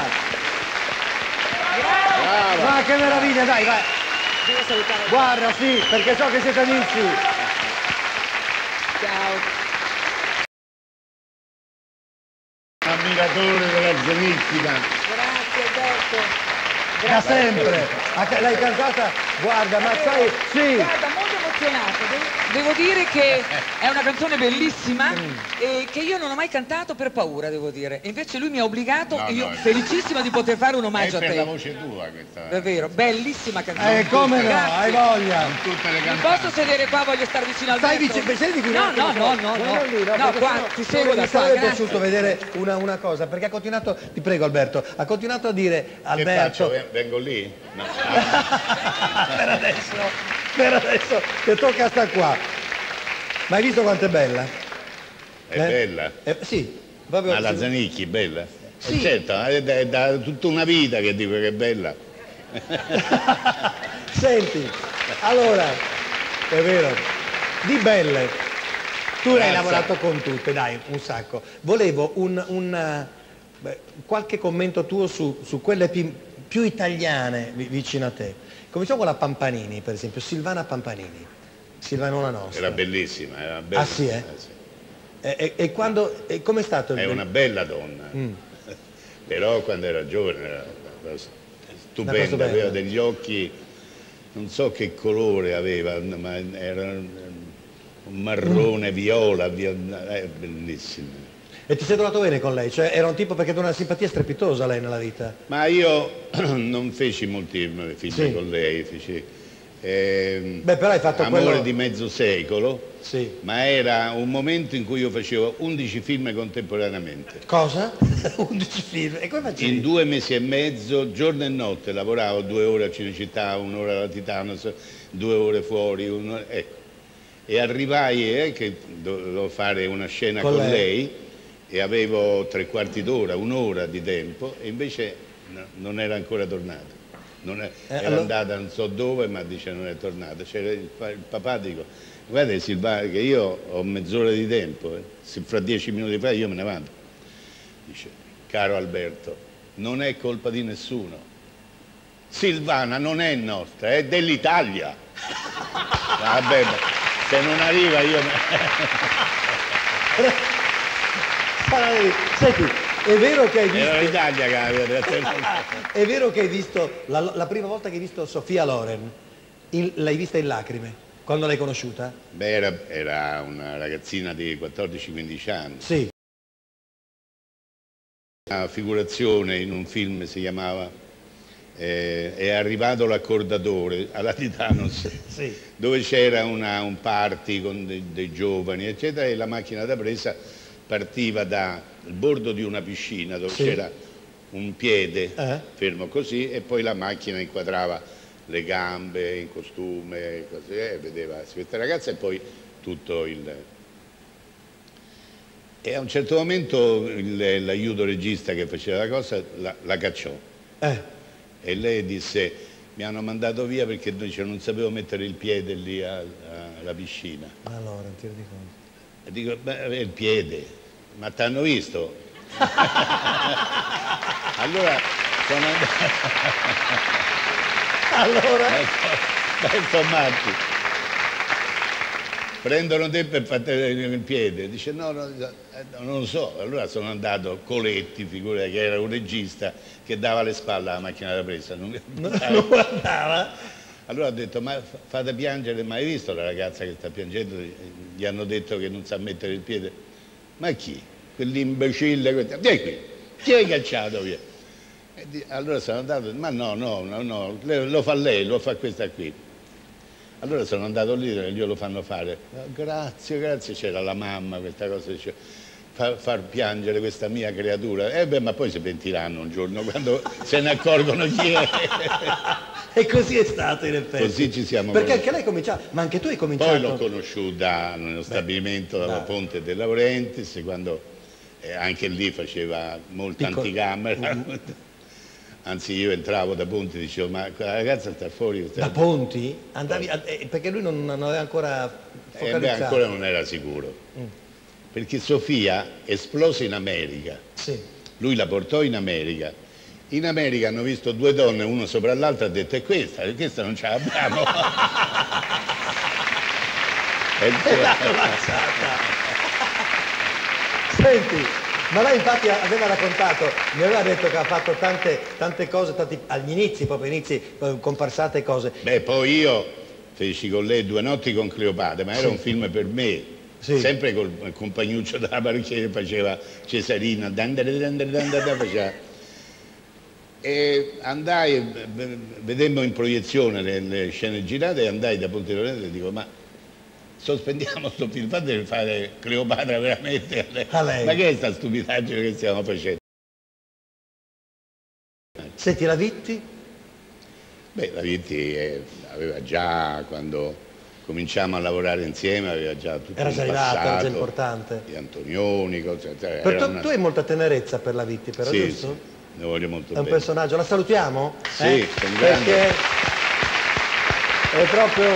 Brava. Ma che meraviglia, dai, vai! Guarda, sì, perché so che siete amici. Ciao. ammiratore della Zanicchi, ma... Grazie Alberto. Da sempre, l'hai cantata, guarda, ma sai, sì. Guarda, molto emozionato. Devo, devo dire che è una canzone bellissima e che io non ho mai cantato per paura, devo dire. E invece lui mi ha obbligato No, e io no, felicissima di poter fare un omaggio È a per te. la voce tua questa. Davvero, bellissima canzone. Eh, come no, Grazie. hai voglia. Tutte le Mi canzoni. posso sedere qua, voglio star vicino al Stai Alberto? vicino, sedi qui un No, attimo, no, no, no, no. lì, No, perché qua, sennò- ti seguo da mi qua, sarebbe grazie. piaciuto vedere una, una cosa, perché ha continuato, ti prego Alberto, ha continuato a dire Che Alberto, faccio? Vengo lì? No. per adesso, per adesso, che tocca sta qua. Ma hai visto quanto è bella? È Eh? bella? Eh, sì, proprio. Ma la Zanicchi è bella? Sì. Eh, certo, è da, è da tutta una vita che dico che è bella. Senti, allora, è vero, di belle, tu hai Grazie. lavorato con tutte, dai, un sacco. Volevo un, un, beh, qualche commento tuo su, su quelle più, più italiane vi- vicino a te. Cominciamo con la Pampanini, per esempio, Silvana Pampanini, Silvanona nostra. Era bellissima, era bella. Ah sì, eh? sì. E, e, e quando, e com'è stato? il- È una bella donna, Mm. però quando era giovane era Una cosa stupenda, bella. aveva degli occhi, non so che colore aveva, ma era un marrone, viola, viola è bellissima. E ti sei trovato bene con lei? Cioè era un tipo perché ha una simpatia strepitosa lei nella vita. Ma io non feci molti film Sì. con lei, feci ehm, Beh, però hai fatto Amore quello- di mezzo secolo, Sì. ma era un momento in cui io facevo undici film contemporaneamente. Cosa? undici film. E come facevi? In due mesi e mezzo, giorno e notte, lavoravo due ore a Cinecittà, un'ora alla Titanos, due ore fuori, un'ora- ecco. E arrivai eh, che dovevo fare una scena Con con, lei. lei. e avevo tre quarti d'ora, un'ora di tempo e invece no, non era ancora tornato. Non è, Eh, era allora- andata non so dove, ma dice non è tornata. C'era il, pa- il papà, dico, guarda Silvana che io ho mezz'ora di tempo, eh. Se fra dieci minuti fa io me ne vado. Dice, caro Alberto, non è colpa di nessuno. Silvana non è nostra, è dell'Italia. Vabbè, ma se non arriva io... Senti, è vero che hai visto... Era l'Italia che aveva... È vero che hai visto, la, la prima volta che hai visto Sofia Loren, in- l'hai vista in lacrime, quando l'hai conosciuta? Beh, era, era una ragazzina di quattordici quindici anni. Sì. Una figurazione in un film si chiamava eh, È arrivato l'accordatore alla Titanos, Sì. dove c'era una- un party con dei, dei giovani, eccetera, e la macchina da presa partiva dal bordo di una piscina dove Sì. c'era un piede Eh? fermo così e poi la macchina inquadrava le gambe in costume, così, e vedeva questa ragazza e poi tutto il... E a un certo momento il- l'aiuto regista che faceva la cosa la, la cacciò Eh. e lei disse mi hanno mandato via perché dice, non sapevo mettere il piede lì a- a- alla piscina. Allora, non ti rendi conto. E dico, beh, è il piede, ma ti hanno visto? Allora sono andato... Allora? Beh, Tommati, prendono te per fare il piede. Dice, no, no, eh, non lo so. Allora sono andato, Coletti, figura che era un regista, che dava le spalle alla macchina da presa. Non, Non guardava? Allora ho detto, ma fa- fate piangere, ma hai visto la ragazza che sta piangendo? Gli hanno detto che non sa mettere il piede. Ma chi? Quell'imbecille, questo. Vieni qui, ti hai cacciato via. E di- allora sono andato, ma no, no, no, no, le- lo fa lei, lo fa questa qui. Allora sono andato lì e glielo fanno fare. "Oh, grazie, grazie, c'era la mamma, questa cosa, dice, fa- far piangere questa mia creatura. E beh, ma poi si pentiranno un giorno quando se ne accorgono chi è. E così è stato in effetti. Così ci siamo Perché conosciuti. anche lei cominciava, ma anche tu hai cominciato. Poi l'ho conosciuta nello stabilimento dalla dai. Ponte De Laurentiis, quando eh, anche lì faceva molta Piccolo. anticamera. Mm. Anzi, io entravo da Ponte e dicevo, ma quella ragazza sta fuori. Sta... Da Ponti? Andavi a- eh, perché lui non, non aveva ancora E focalizzato. beh, ancora non era sicuro. Mm. Perché Sofia esplose in America. Sì. Lui la portò in America. In America hanno visto due donne, una sopra l'altra, e ha detto, è questa, e questa non ce l'abbiamo. E È stata ammazzata. Senti, Ma lei infatti aveva raccontato, mi aveva detto che ha fatto tante, tante cose, tanti, agli inizi, proprio inizi, comparsate cose. Beh, poi io feci con lei Due notti con Cleopatra, ma era sì. un film per me, sì. sempre col compagnuccio della parrucchiera, faceva Cesarina, dandere, dandere, dandere, faceva... E andai, vedemmo in proiezione le, le scene girate e andai da Ponte Lorenzo e dico, ma sospendiamo sto film, fate fare Cleopatra veramente a lei. A lei. Ma che è sta stupidaggine che stiamo facendo? Senti, la Vitti? Beh, la Vitti eh, aveva già, quando cominciamo a lavorare insieme, aveva già tutto era il già passato, arrivata, era già importante. Di Antonioni, cose, cioè, per tu, una... tu hai molta tenerezza per la Vitti, però, sì, giusto? Sì. Ne voglio molto è un bene. personaggio, la salutiamo? Sì, eh? con grande... Perché è proprio...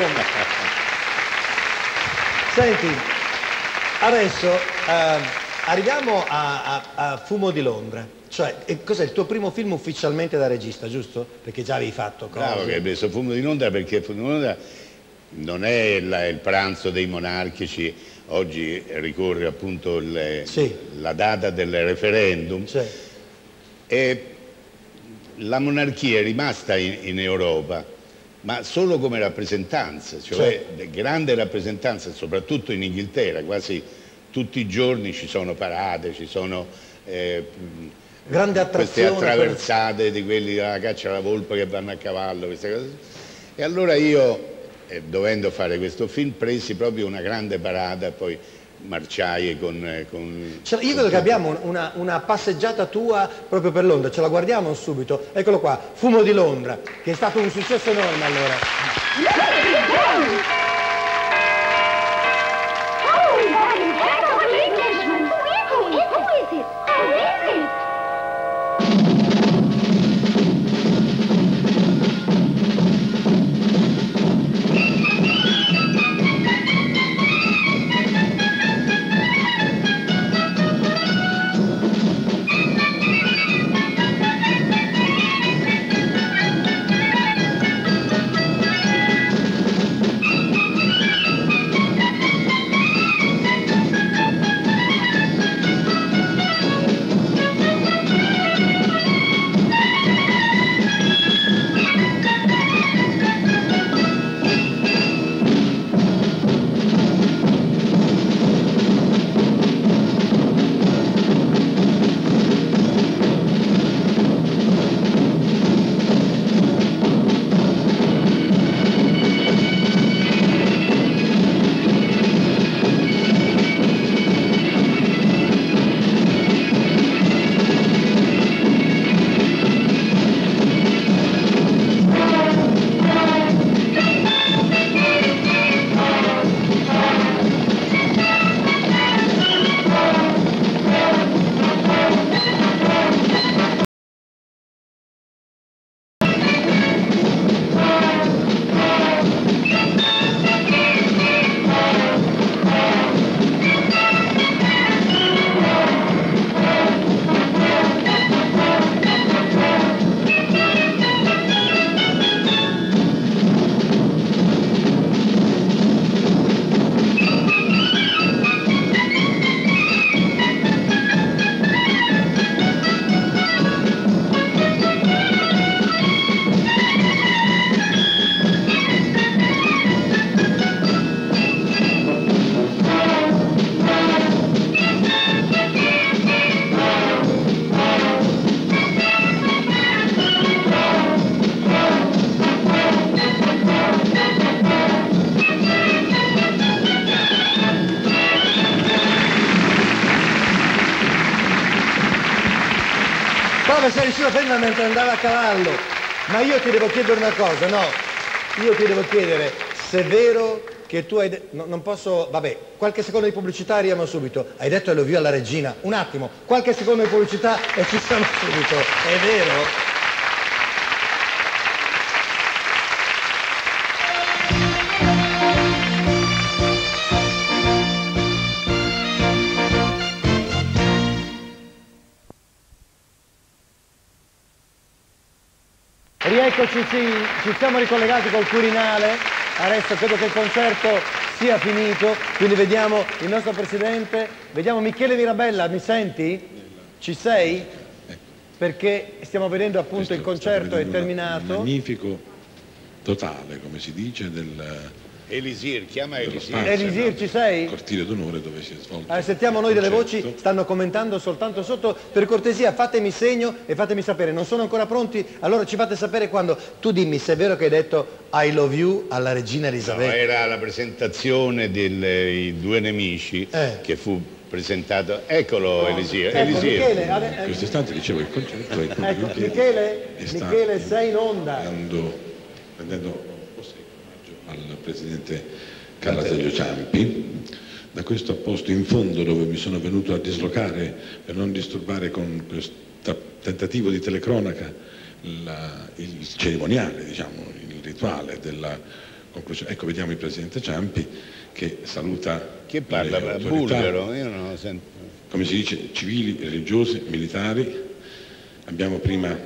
Senti, adesso eh, arriviamo a, a, a Fumo di Londra, cioè cos'è il tuo primo film ufficialmente da regista, giusto? Perché già avevi fatto cose. Bravo che hai preso Fumo di Londra, perché Fumo di Londra non è la, il pranzo dei monarchici, oggi ricorre appunto il, sì. la data del referendum. Sì. E la monarchia è rimasta in, in Europa, ma solo come rappresentanza, cioè sì. grande rappresentanza, soprattutto in Inghilterra, quasi tutti i giorni ci sono parate, ci sono eh, grande attrazione, queste attraversate per... di quelli della caccia alla volpe che vanno a cavallo, queste cose. E allora io, eh, dovendo fare questo film, presi proprio una grande parata, poi marciai con... con cioè, io con credo che abbiamo una, una passeggiata tua proprio per Londra, ce la guardiamo subito, eccolo qua, Fumo di Londra, che è stato un successo enorme allora. Sei riuscito a prendere mentre andava a cavallo, ma io ti devo chiedere una cosa, no? Io ti devo chiedere se è vero che tu hai detto, no, non posso, vabbè, qualche secondo di pubblicità arriviamo subito, hai detto I love you alla regina, un attimo, qualche secondo di pubblicità e ci siamo subito, è vero? Rieccoci, ci, ci siamo ricollegati col Quirinale, adesso credo che il concerto sia finito, quindi vediamo il nostro Presidente, vediamo Michele Mirabella, mi senti? Ci sei? Perché stiamo vedendo appunto questo, il concerto è terminato. Magnifico totale, come si dice, del... Elisir, chiama Elisir. Elisir, ci sei? Cortile d'onore dove si è svolto. Allora, sentiamo noi delle voci, stanno commentando soltanto sotto. Per cortesia fatemi segno e fatemi sapere, non sono ancora pronti, allora ci fate sapere quando. Tu dimmi se è vero che hai detto I love you alla regina Elisabetta. No, era la presentazione dei due nemici eh. che fu presentato. Eccolo Elisir. Ecco, Elisir. Michele, in questo istante dicevo il concerto è ecco, Michele, Michele sei in onda. Prendendo, prendendo al presidente Carlalesio Ciampi, da questo posto in fondo dove mi sono venuto a dislocare per non disturbare con questo tentativo di telecronaca la, il cerimoniale, diciamo, il rituale della conclusione. Ecco, vediamo il presidente Ciampi che saluta che parla bulgaro, io non lo sento. Come si dice, civili, religiosi, militari. Abbiamo prima il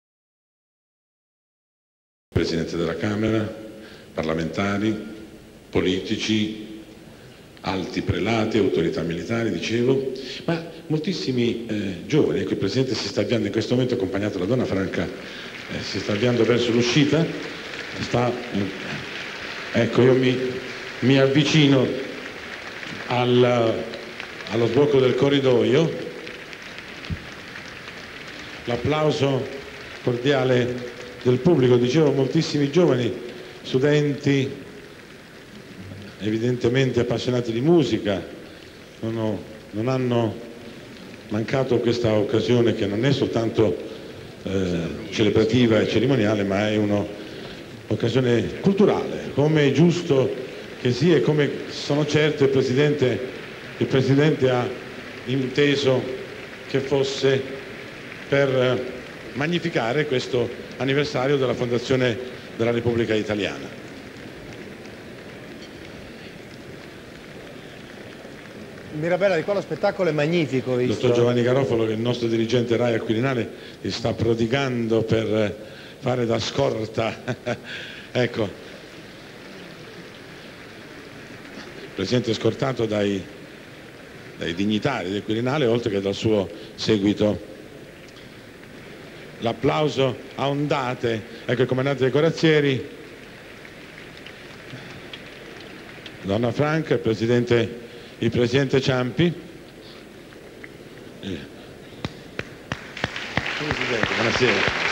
presidente della Camera, parlamentari, politici, alti prelati, autorità militari, dicevo, ma moltissimi eh, giovani. Ecco, il Presidente si sta avviando in questo momento, accompagnato dalla donna Franca, eh, si sta avviando verso l'uscita. Sta, eh, ecco, io mi, mi avvicino al, allo sbocco del corridoio. L'applauso cordiale del pubblico, dicevo, moltissimi giovani, studenti evidentemente appassionati di musica, non, ho, non hanno mancato questa occasione che non è soltanto eh, celebrativa e cerimoniale, ma è un'occasione culturale, come è giusto che sia e come sono certo il Presidente, il Presidente ha inteso che fosse per magnificare questo anniversario della fondazione della Repubblica Italiana. Mirabella, di qua lo spettacolo è magnifico. Il dottor Giovanni Garofalo, che è il nostro dirigente Rai al Quirinale, si sta prodigando per fare da scorta. Ecco, il Presidente è scortato dai, dai dignitari del Quirinale, oltre che dal suo seguito. L'applauso a ondate, ecco il comandante dei corazzieri, donna Franca, il presidente, il presidente Ciampi. Presidente, buonasera.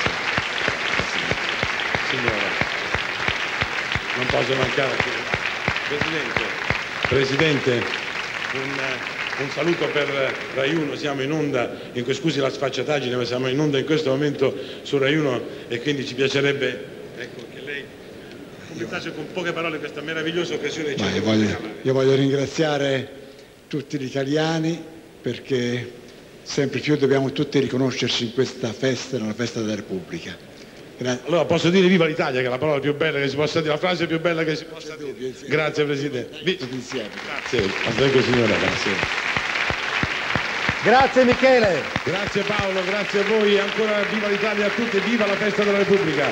Signora, non posso mancare. Presidente, Presidente, un... Un saluto per Rai uno, siamo in onda, in cui, scusi la sfacciataggine, ma siamo in onda in questo momento su Rai uno e quindi ci piacerebbe, ecco, che lei commentasse con poche parole questa meravigliosa occasione. Io voglio, io voglio ringraziare tutti gli italiani perché sempre più dobbiamo tutti riconoscerci in questa festa, nella festa della Repubblica. Grazie. Allora posso dire viva l'Italia, che è la parola più bella che si possa dire, la frase più bella che si possa dire. Grazie Presidente. Tutti insieme. Grazie, prego signora, grazie. Grazie Michele. Grazie Paolo, grazie a voi, ancora viva l'Italia a tutti e viva la festa della Repubblica.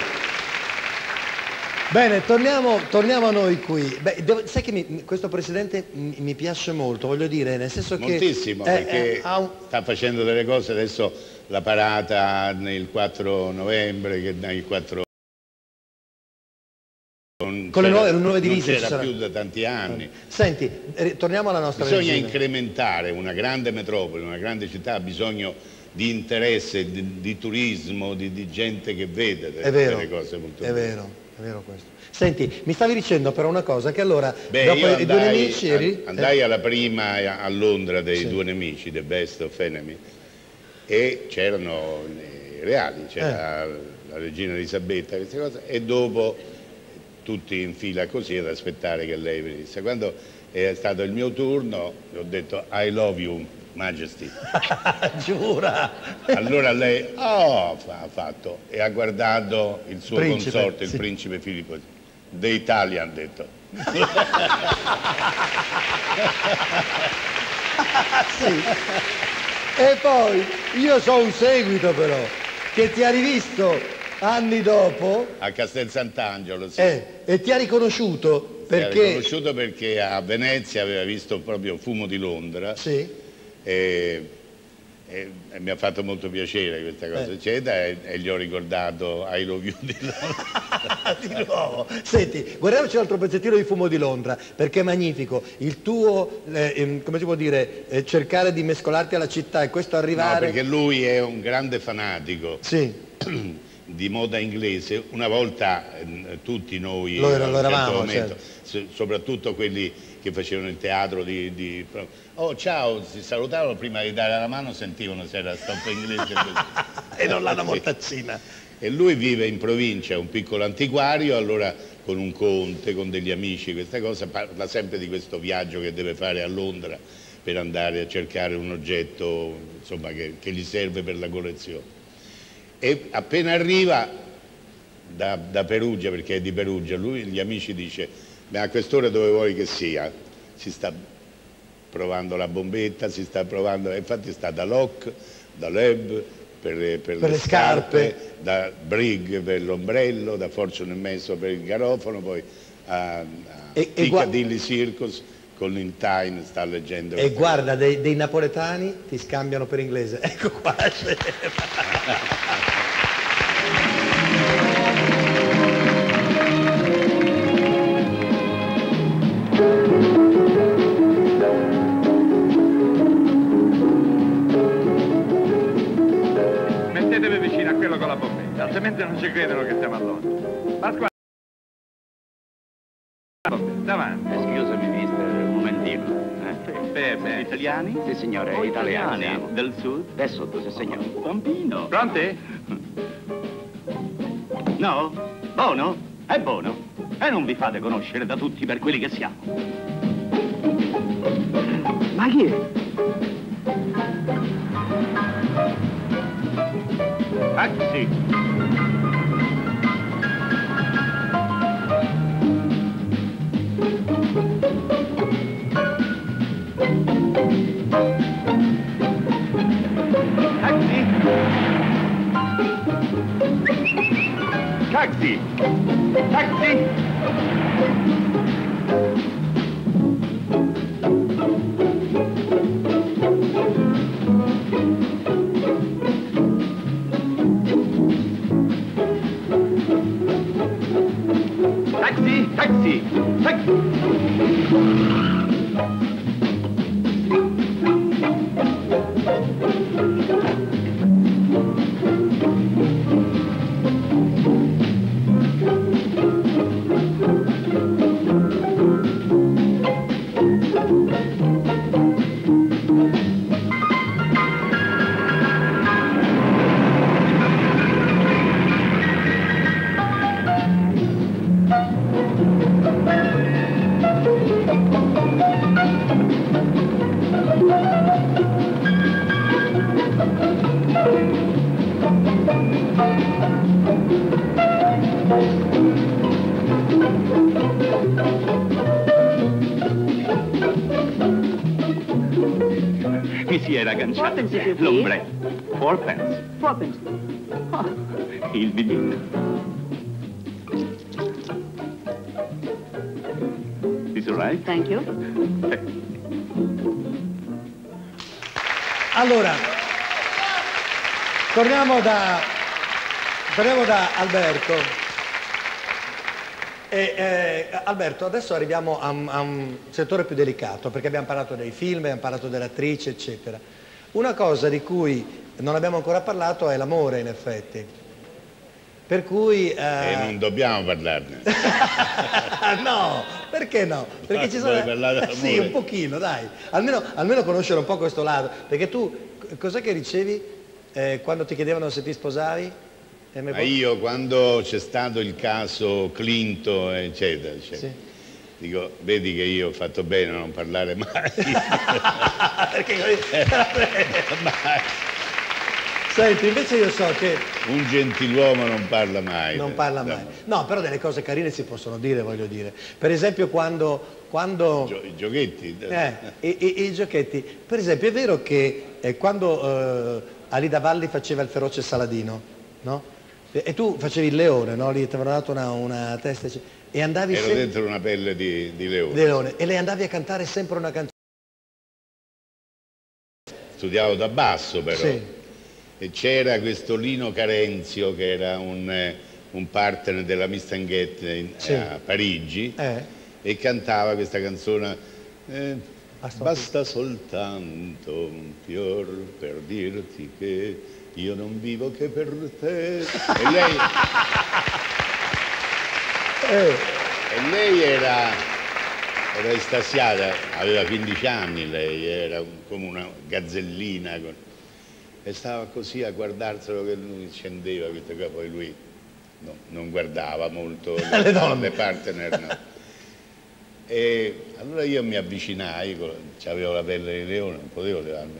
Bene, torniamo, torniamo a noi qui. Beh, devo, sai che mi, questo Presidente mi, mi piace molto, voglio dire, nel senso che... Moltissimo, eh, perché eh, un... sta facendo delle cose, adesso la parata il quattro novembre, che il quattro... Con le nuove, le nuove divise. Non c'era più da tanti anni. Senti, torniamo alla nostra Bisogna regina. incrementare una grande metropoli, una grande città, ha bisogno di interesse, di, di turismo, di, di gente che vede delle, è vero, delle cose molto è belle. vero, è vero questo. Senti, mi stavi dicendo però una cosa, che allora Beh, dopo io i due andai, nemici eri... andai eh. alla prima a Londra dei sì. due nemici, The Best of Enemy, e c'erano i reali, c'era eh. la regina Elisabetta, queste cose, e dopo tutti in fila così ad aspettare che lei venisse. Quando è stato il mio turno, le ho detto I love you, Majesty. Giura! Allora lei oh, ha fatto e ha guardato il suo principe, consorte, sì. il principe Filippo. The Italian, ha detto. Sì. E poi io so un seguito però, che ti ha rivisto anni dopo a Castel Sant'Angelo, sì. eh, e ti ha riconosciuto perché... Ti ha riconosciuto perché a Venezia aveva visto proprio Fumo di Londra, sì. e, E, e mi ha fatto molto piacere questa cosa, eh. eccetera, e, e gli ho ricordato I love you di Londra. Di nuovo. Senti, guardiamoci un altro pezzettino di Fumo di Londra, perché è magnifico. Il tuo, eh, come si può dire, eh, cercare di mescolarti alla città e questo arrivare... No, perché lui è un grande fanatico. Sì. Di moda inglese. Una volta eh, tutti noi, lo, a un lo eravamo, certo momento, certo. so, soprattutto quelli che facevano il teatro di, di... oh ciao, si salutavano prima di dare la mano, sentivano se era stop inglese e non la sì. mortaccina. E lui vive in provincia, un piccolo antiquario, allora con un conte, con degli amici, questa cosa, parla sempre di questo viaggio che deve fare a Londra per andare a cercare un oggetto, insomma, che, che gli serve per la collezione. E appena arriva da, da Perugia, perché è di Perugia, lui, gli amici dice, ma a quest'ora dove vuoi che sia? Si sta provando la bombetta, si sta provando, infatti sta da Lock, da Leb, per, per, per le, le scarpe, scarpe, da Brig per l'ombrello, da Fortune e Messo per il garofano, poi a, a e, Piccadilly e Circus con l'Intime sta leggendo. E guarda, dei, dei napoletani ti scambiano per inglese, ecco qua. Mettetevi vicino a quello con la bombetta, altrimenti non ci credono che siamo a Londra. Pasquale, davanti. Scusami, mister, un momentino. Beh, beh. Italiani? Sì, signore, oh, italiani. italiani. Del sud? Del sud, sì, signore. Pompino. Pronti? No? Buono? È buono. E non vi fate conoscere da tutti per quelli che siamo. Ma chi è? Taxi. Taxi! Taxi! Taxi! Taxi! Taxi! Mi si era agganciato l'ombrello. Four pence. Four pence. Oh, il biglietto. Is it right? Thank you. Allora, torniamo da, torniamo da Alberto. E, eh, Alberto, adesso arriviamo a, a un settore più delicato, perché abbiamo parlato dei film, abbiamo parlato delle attrici, eccetera. Una cosa di cui non abbiamo ancora parlato è l'amore, in effetti. Per cui... Eh... E non dobbiamo parlarne. No, perché no? Perché ci sono... Eh, sì, un pochino, dai. Almeno, almeno conoscere un po' questo lato. Perché tu, cos'è che ricevi eh, quando ti chiedevano se ti sposavi? Ma io quando c'è stato il caso Clinton eccetera, eccetera sì. Dico, vedi che io ho fatto bene a non parlare mai. Perché mai. Senti, invece io so che un gentiluomo non parla mai. Non parla mai. No, però delle cose carine si possono dire, voglio dire. Per esempio quando... quando... Gio I giochetti. Eh, i, i, i giochetti. Per esempio è vero che eh, quando eh, Alida Valli faceva il feroce Saladino, no? E tu facevi il leone, no? Lì ti avevano dato una, una testa e andavi Ero sempre... dentro una pelle di, di leone. di leone. E le andavi a cantare sempre una canzone. studiavo da basso però, sì. E c'era questo Lino Carenzio che era un, eh, un partner della Mistinguett in- Sì. a Parigi, Eh. e cantava questa canzone, eh, Basta, basta soltanto un fior per dirti che io non vivo che per te. E lei, Eh. e lei era, era estasiata, aveva quindici anni lei, era un- come una gazzellina, con- e stava così a guardarselo che lui scendeva, questo qua, poi lui no, non guardava molto le, Le donne. le partner, no. E allora io mi avvicinai, avevo la pelle di leone, non potevo levarmi.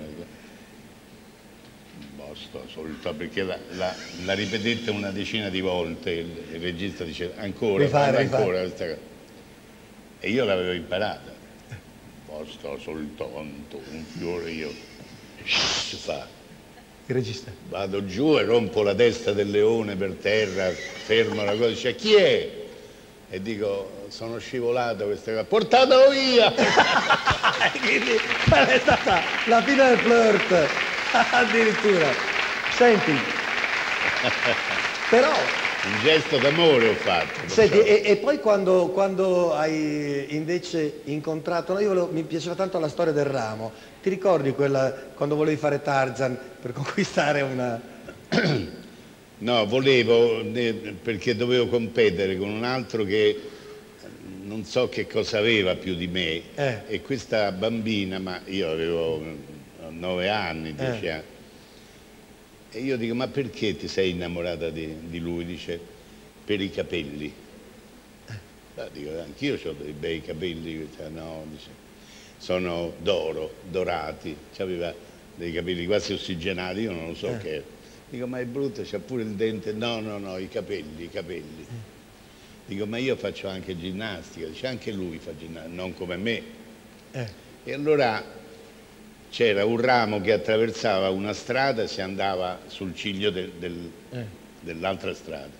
Basta, soltanto perché la, la, la ripetette una decina di volte, il, il regista diceva ancora, Rifare, fai rifare. ancora questa cosa. E io l'avevo imparata. Basta soltanto un fiore, io si fa. Il regista. Vado giù e rompo la testa del leone per terra, fermo la cosa, dice chi è? E dico sono scivolato questa cosa, portatelo via! Quindi qual è stata la fine del flirt? Addirittura. Senti, però... Un gesto d'amore ho fatto. Senti, e, e poi quando, quando hai invece incontrato, no, io volevo- mi piaceva tanto la storia del ramo, ti ricordi quella quando volevi fare Tarzan per conquistare una... No, volevo, eh, perché dovevo competere con un altro che non so che cosa aveva più di me, Eh. e questa bambina, ma io avevo nove anni, dieci Eh. anni, e io dico ma perché ti sei innamorata di, di lui? Dice per i capelli. Beh, dico anch'io ho dei bei capelli, dice, no, dice, sono d'oro, dorati, aveva dei capelli quasi ossigenati, io non lo so Eh. che era. Dico ma è brutto, c'ha pure il dente, no no no, i capelli, i capelli. Dico ma io faccio anche ginnastica, dice anche lui fa ginnastica, non come me. Eh. E allora c'era un ramo che attraversava una strada e si andava sul ciglio del- del- Eh. dell'altra strada.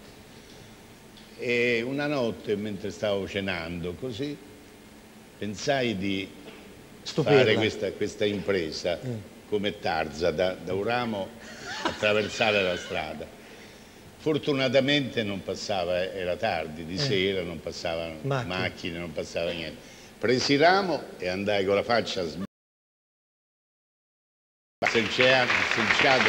E una notte, mentre stavo cenando così, pensai di Stupirla. fare questa, questa impresa Mm. come Tarzan, da, da un ramo attraversare la strada. Fortunatamente non passava, era tardi, di Eh. sera, non passavano Macchine. macchine, non passava niente. Presi il ramo e andai con la faccia sb- selciato, selciato.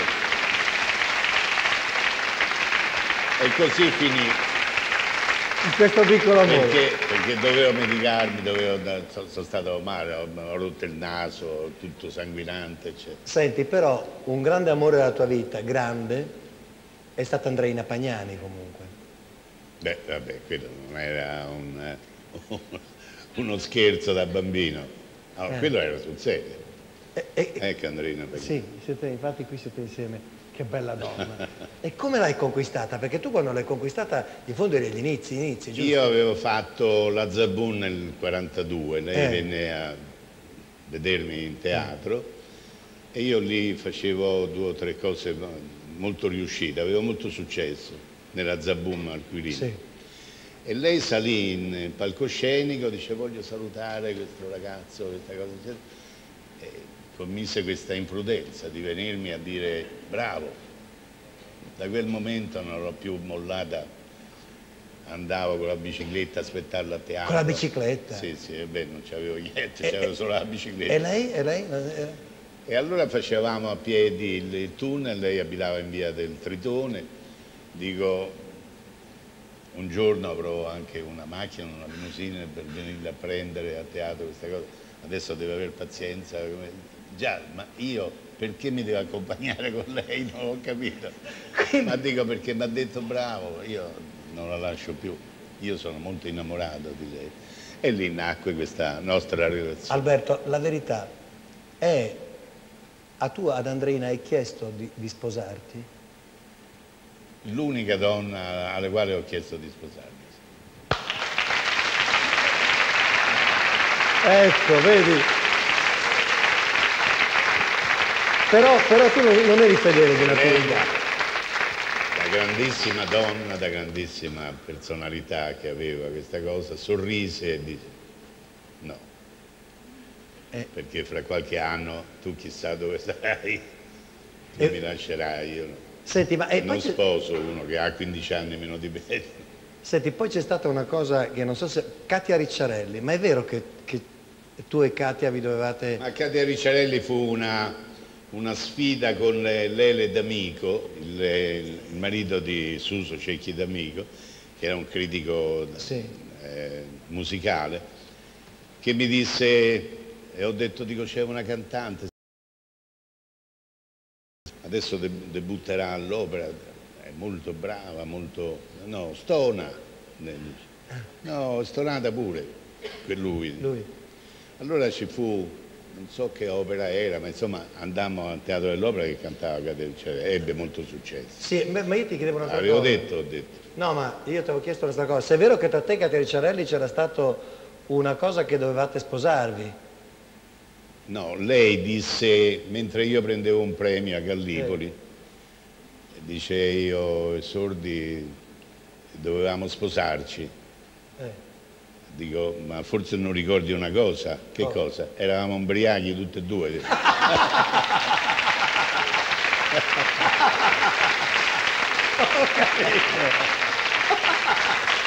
E così finì. In questo piccolo amore. Perché, perché dovevo medicarmi, dovevo, da- so- sono stato male, ho, ho rotto il naso, tutto sanguinante, eccetera. Senti, però un grande amore della tua vita, grande, è stata Andreina Pagnani comunque. Beh, vabbè, quello non era un, eh, uno scherzo da bambino. Allora, Eh. quello era sul serio. ecco Andreina Pagnani. Sì, siete, infatti qui siete insieme. Che bella donna. E come l'hai conquistata? Perché tu quando l'hai conquistata, in fondo eri agli inizi, inizi, giusto? Io avevo fatto la Zabun nel quarantadue, lei Eh. venne a vedermi in teatro e io lì facevo due o tre cose molto riuscite, avevo molto successo nella Zabun al Quirinale. Sì. E lei salì in palcoscenico, dice voglio salutare questo ragazzo, questa cosa, eccetera. E commise questa imprudenza di venirmi a dire bravo. Da quel momento non l'ho più mollata, andavo con la bicicletta a aspettarla a teatro. Con la bicicletta? Sì, sì, e beh, non c'avevo niente, E- c'avevo solo la bicicletta. E lei? E lei? E allora facevamo a piedi il, il tunnel, lei abitava in via del Tritone, dico un giorno avrò anche una macchina, una limousine per venirla a prendere a teatro, questa cosa, adesso deve avere pazienza, come- già, ma io perché mi devo accompagnare con lei? Non ho capito, ma dico perché mi ha detto bravo, io non la lascio più, io sono molto innamorato di lei e lì nacque questa nostra relazione. Alberto, la verità è, a tu ad Andreina hai chiesto di, di sposarti? L'unica donna alla quale ho chiesto di sposarmi. Ecco, vedi? Però, però tu non, non eri fedele della tua Lei, idea. da grandissima donna, da grandissima personalità che aveva questa cosa, sorrise e disse no. eh. perché fra qualche anno tu chissà dove sarai, tu eh. mi lascerai, io no. Senti, ma, e non poi sposo uno che ha quindici anni meno di me. Senti, poi c'è stata una cosa che non so se... Katia Ricciarelli, ma è vero che, che tu e Katia vi dovevate... Ma Katia Ricciarelli fu una, una sfida con Lele D'Amico, il, il marito di Suso Cecchi D'Amico, che era un critico sì. eh, musicale, che mi disse, e ho detto, dico, c'è una cantante, adesso debutterà all'opera, è molto brava, molto... no, stona, no, stonata pure, per lui. lui. Allora ci fu, non so che opera era, ma insomma andammo al Teatro dell'Opera che cantava Katia Ricciarelli, ebbe molto successo. Sì, ma io ti chiedevo una cosa. Avevo detto, ho detto. No, ma io ti avevo chiesto questa cosa, se è vero che tra te e Katia Ricciarelli c'era stato una cosa che dovevate sposarvi? No, lei disse, mentre io prendevo un premio a Gallipoli, eh. dice io e Sordi dovevamo sposarci. Eh. Dico, ma forse non ricordi una cosa? Che oh. cosa? Eravamo ubriachi tutti e due. Ho capito.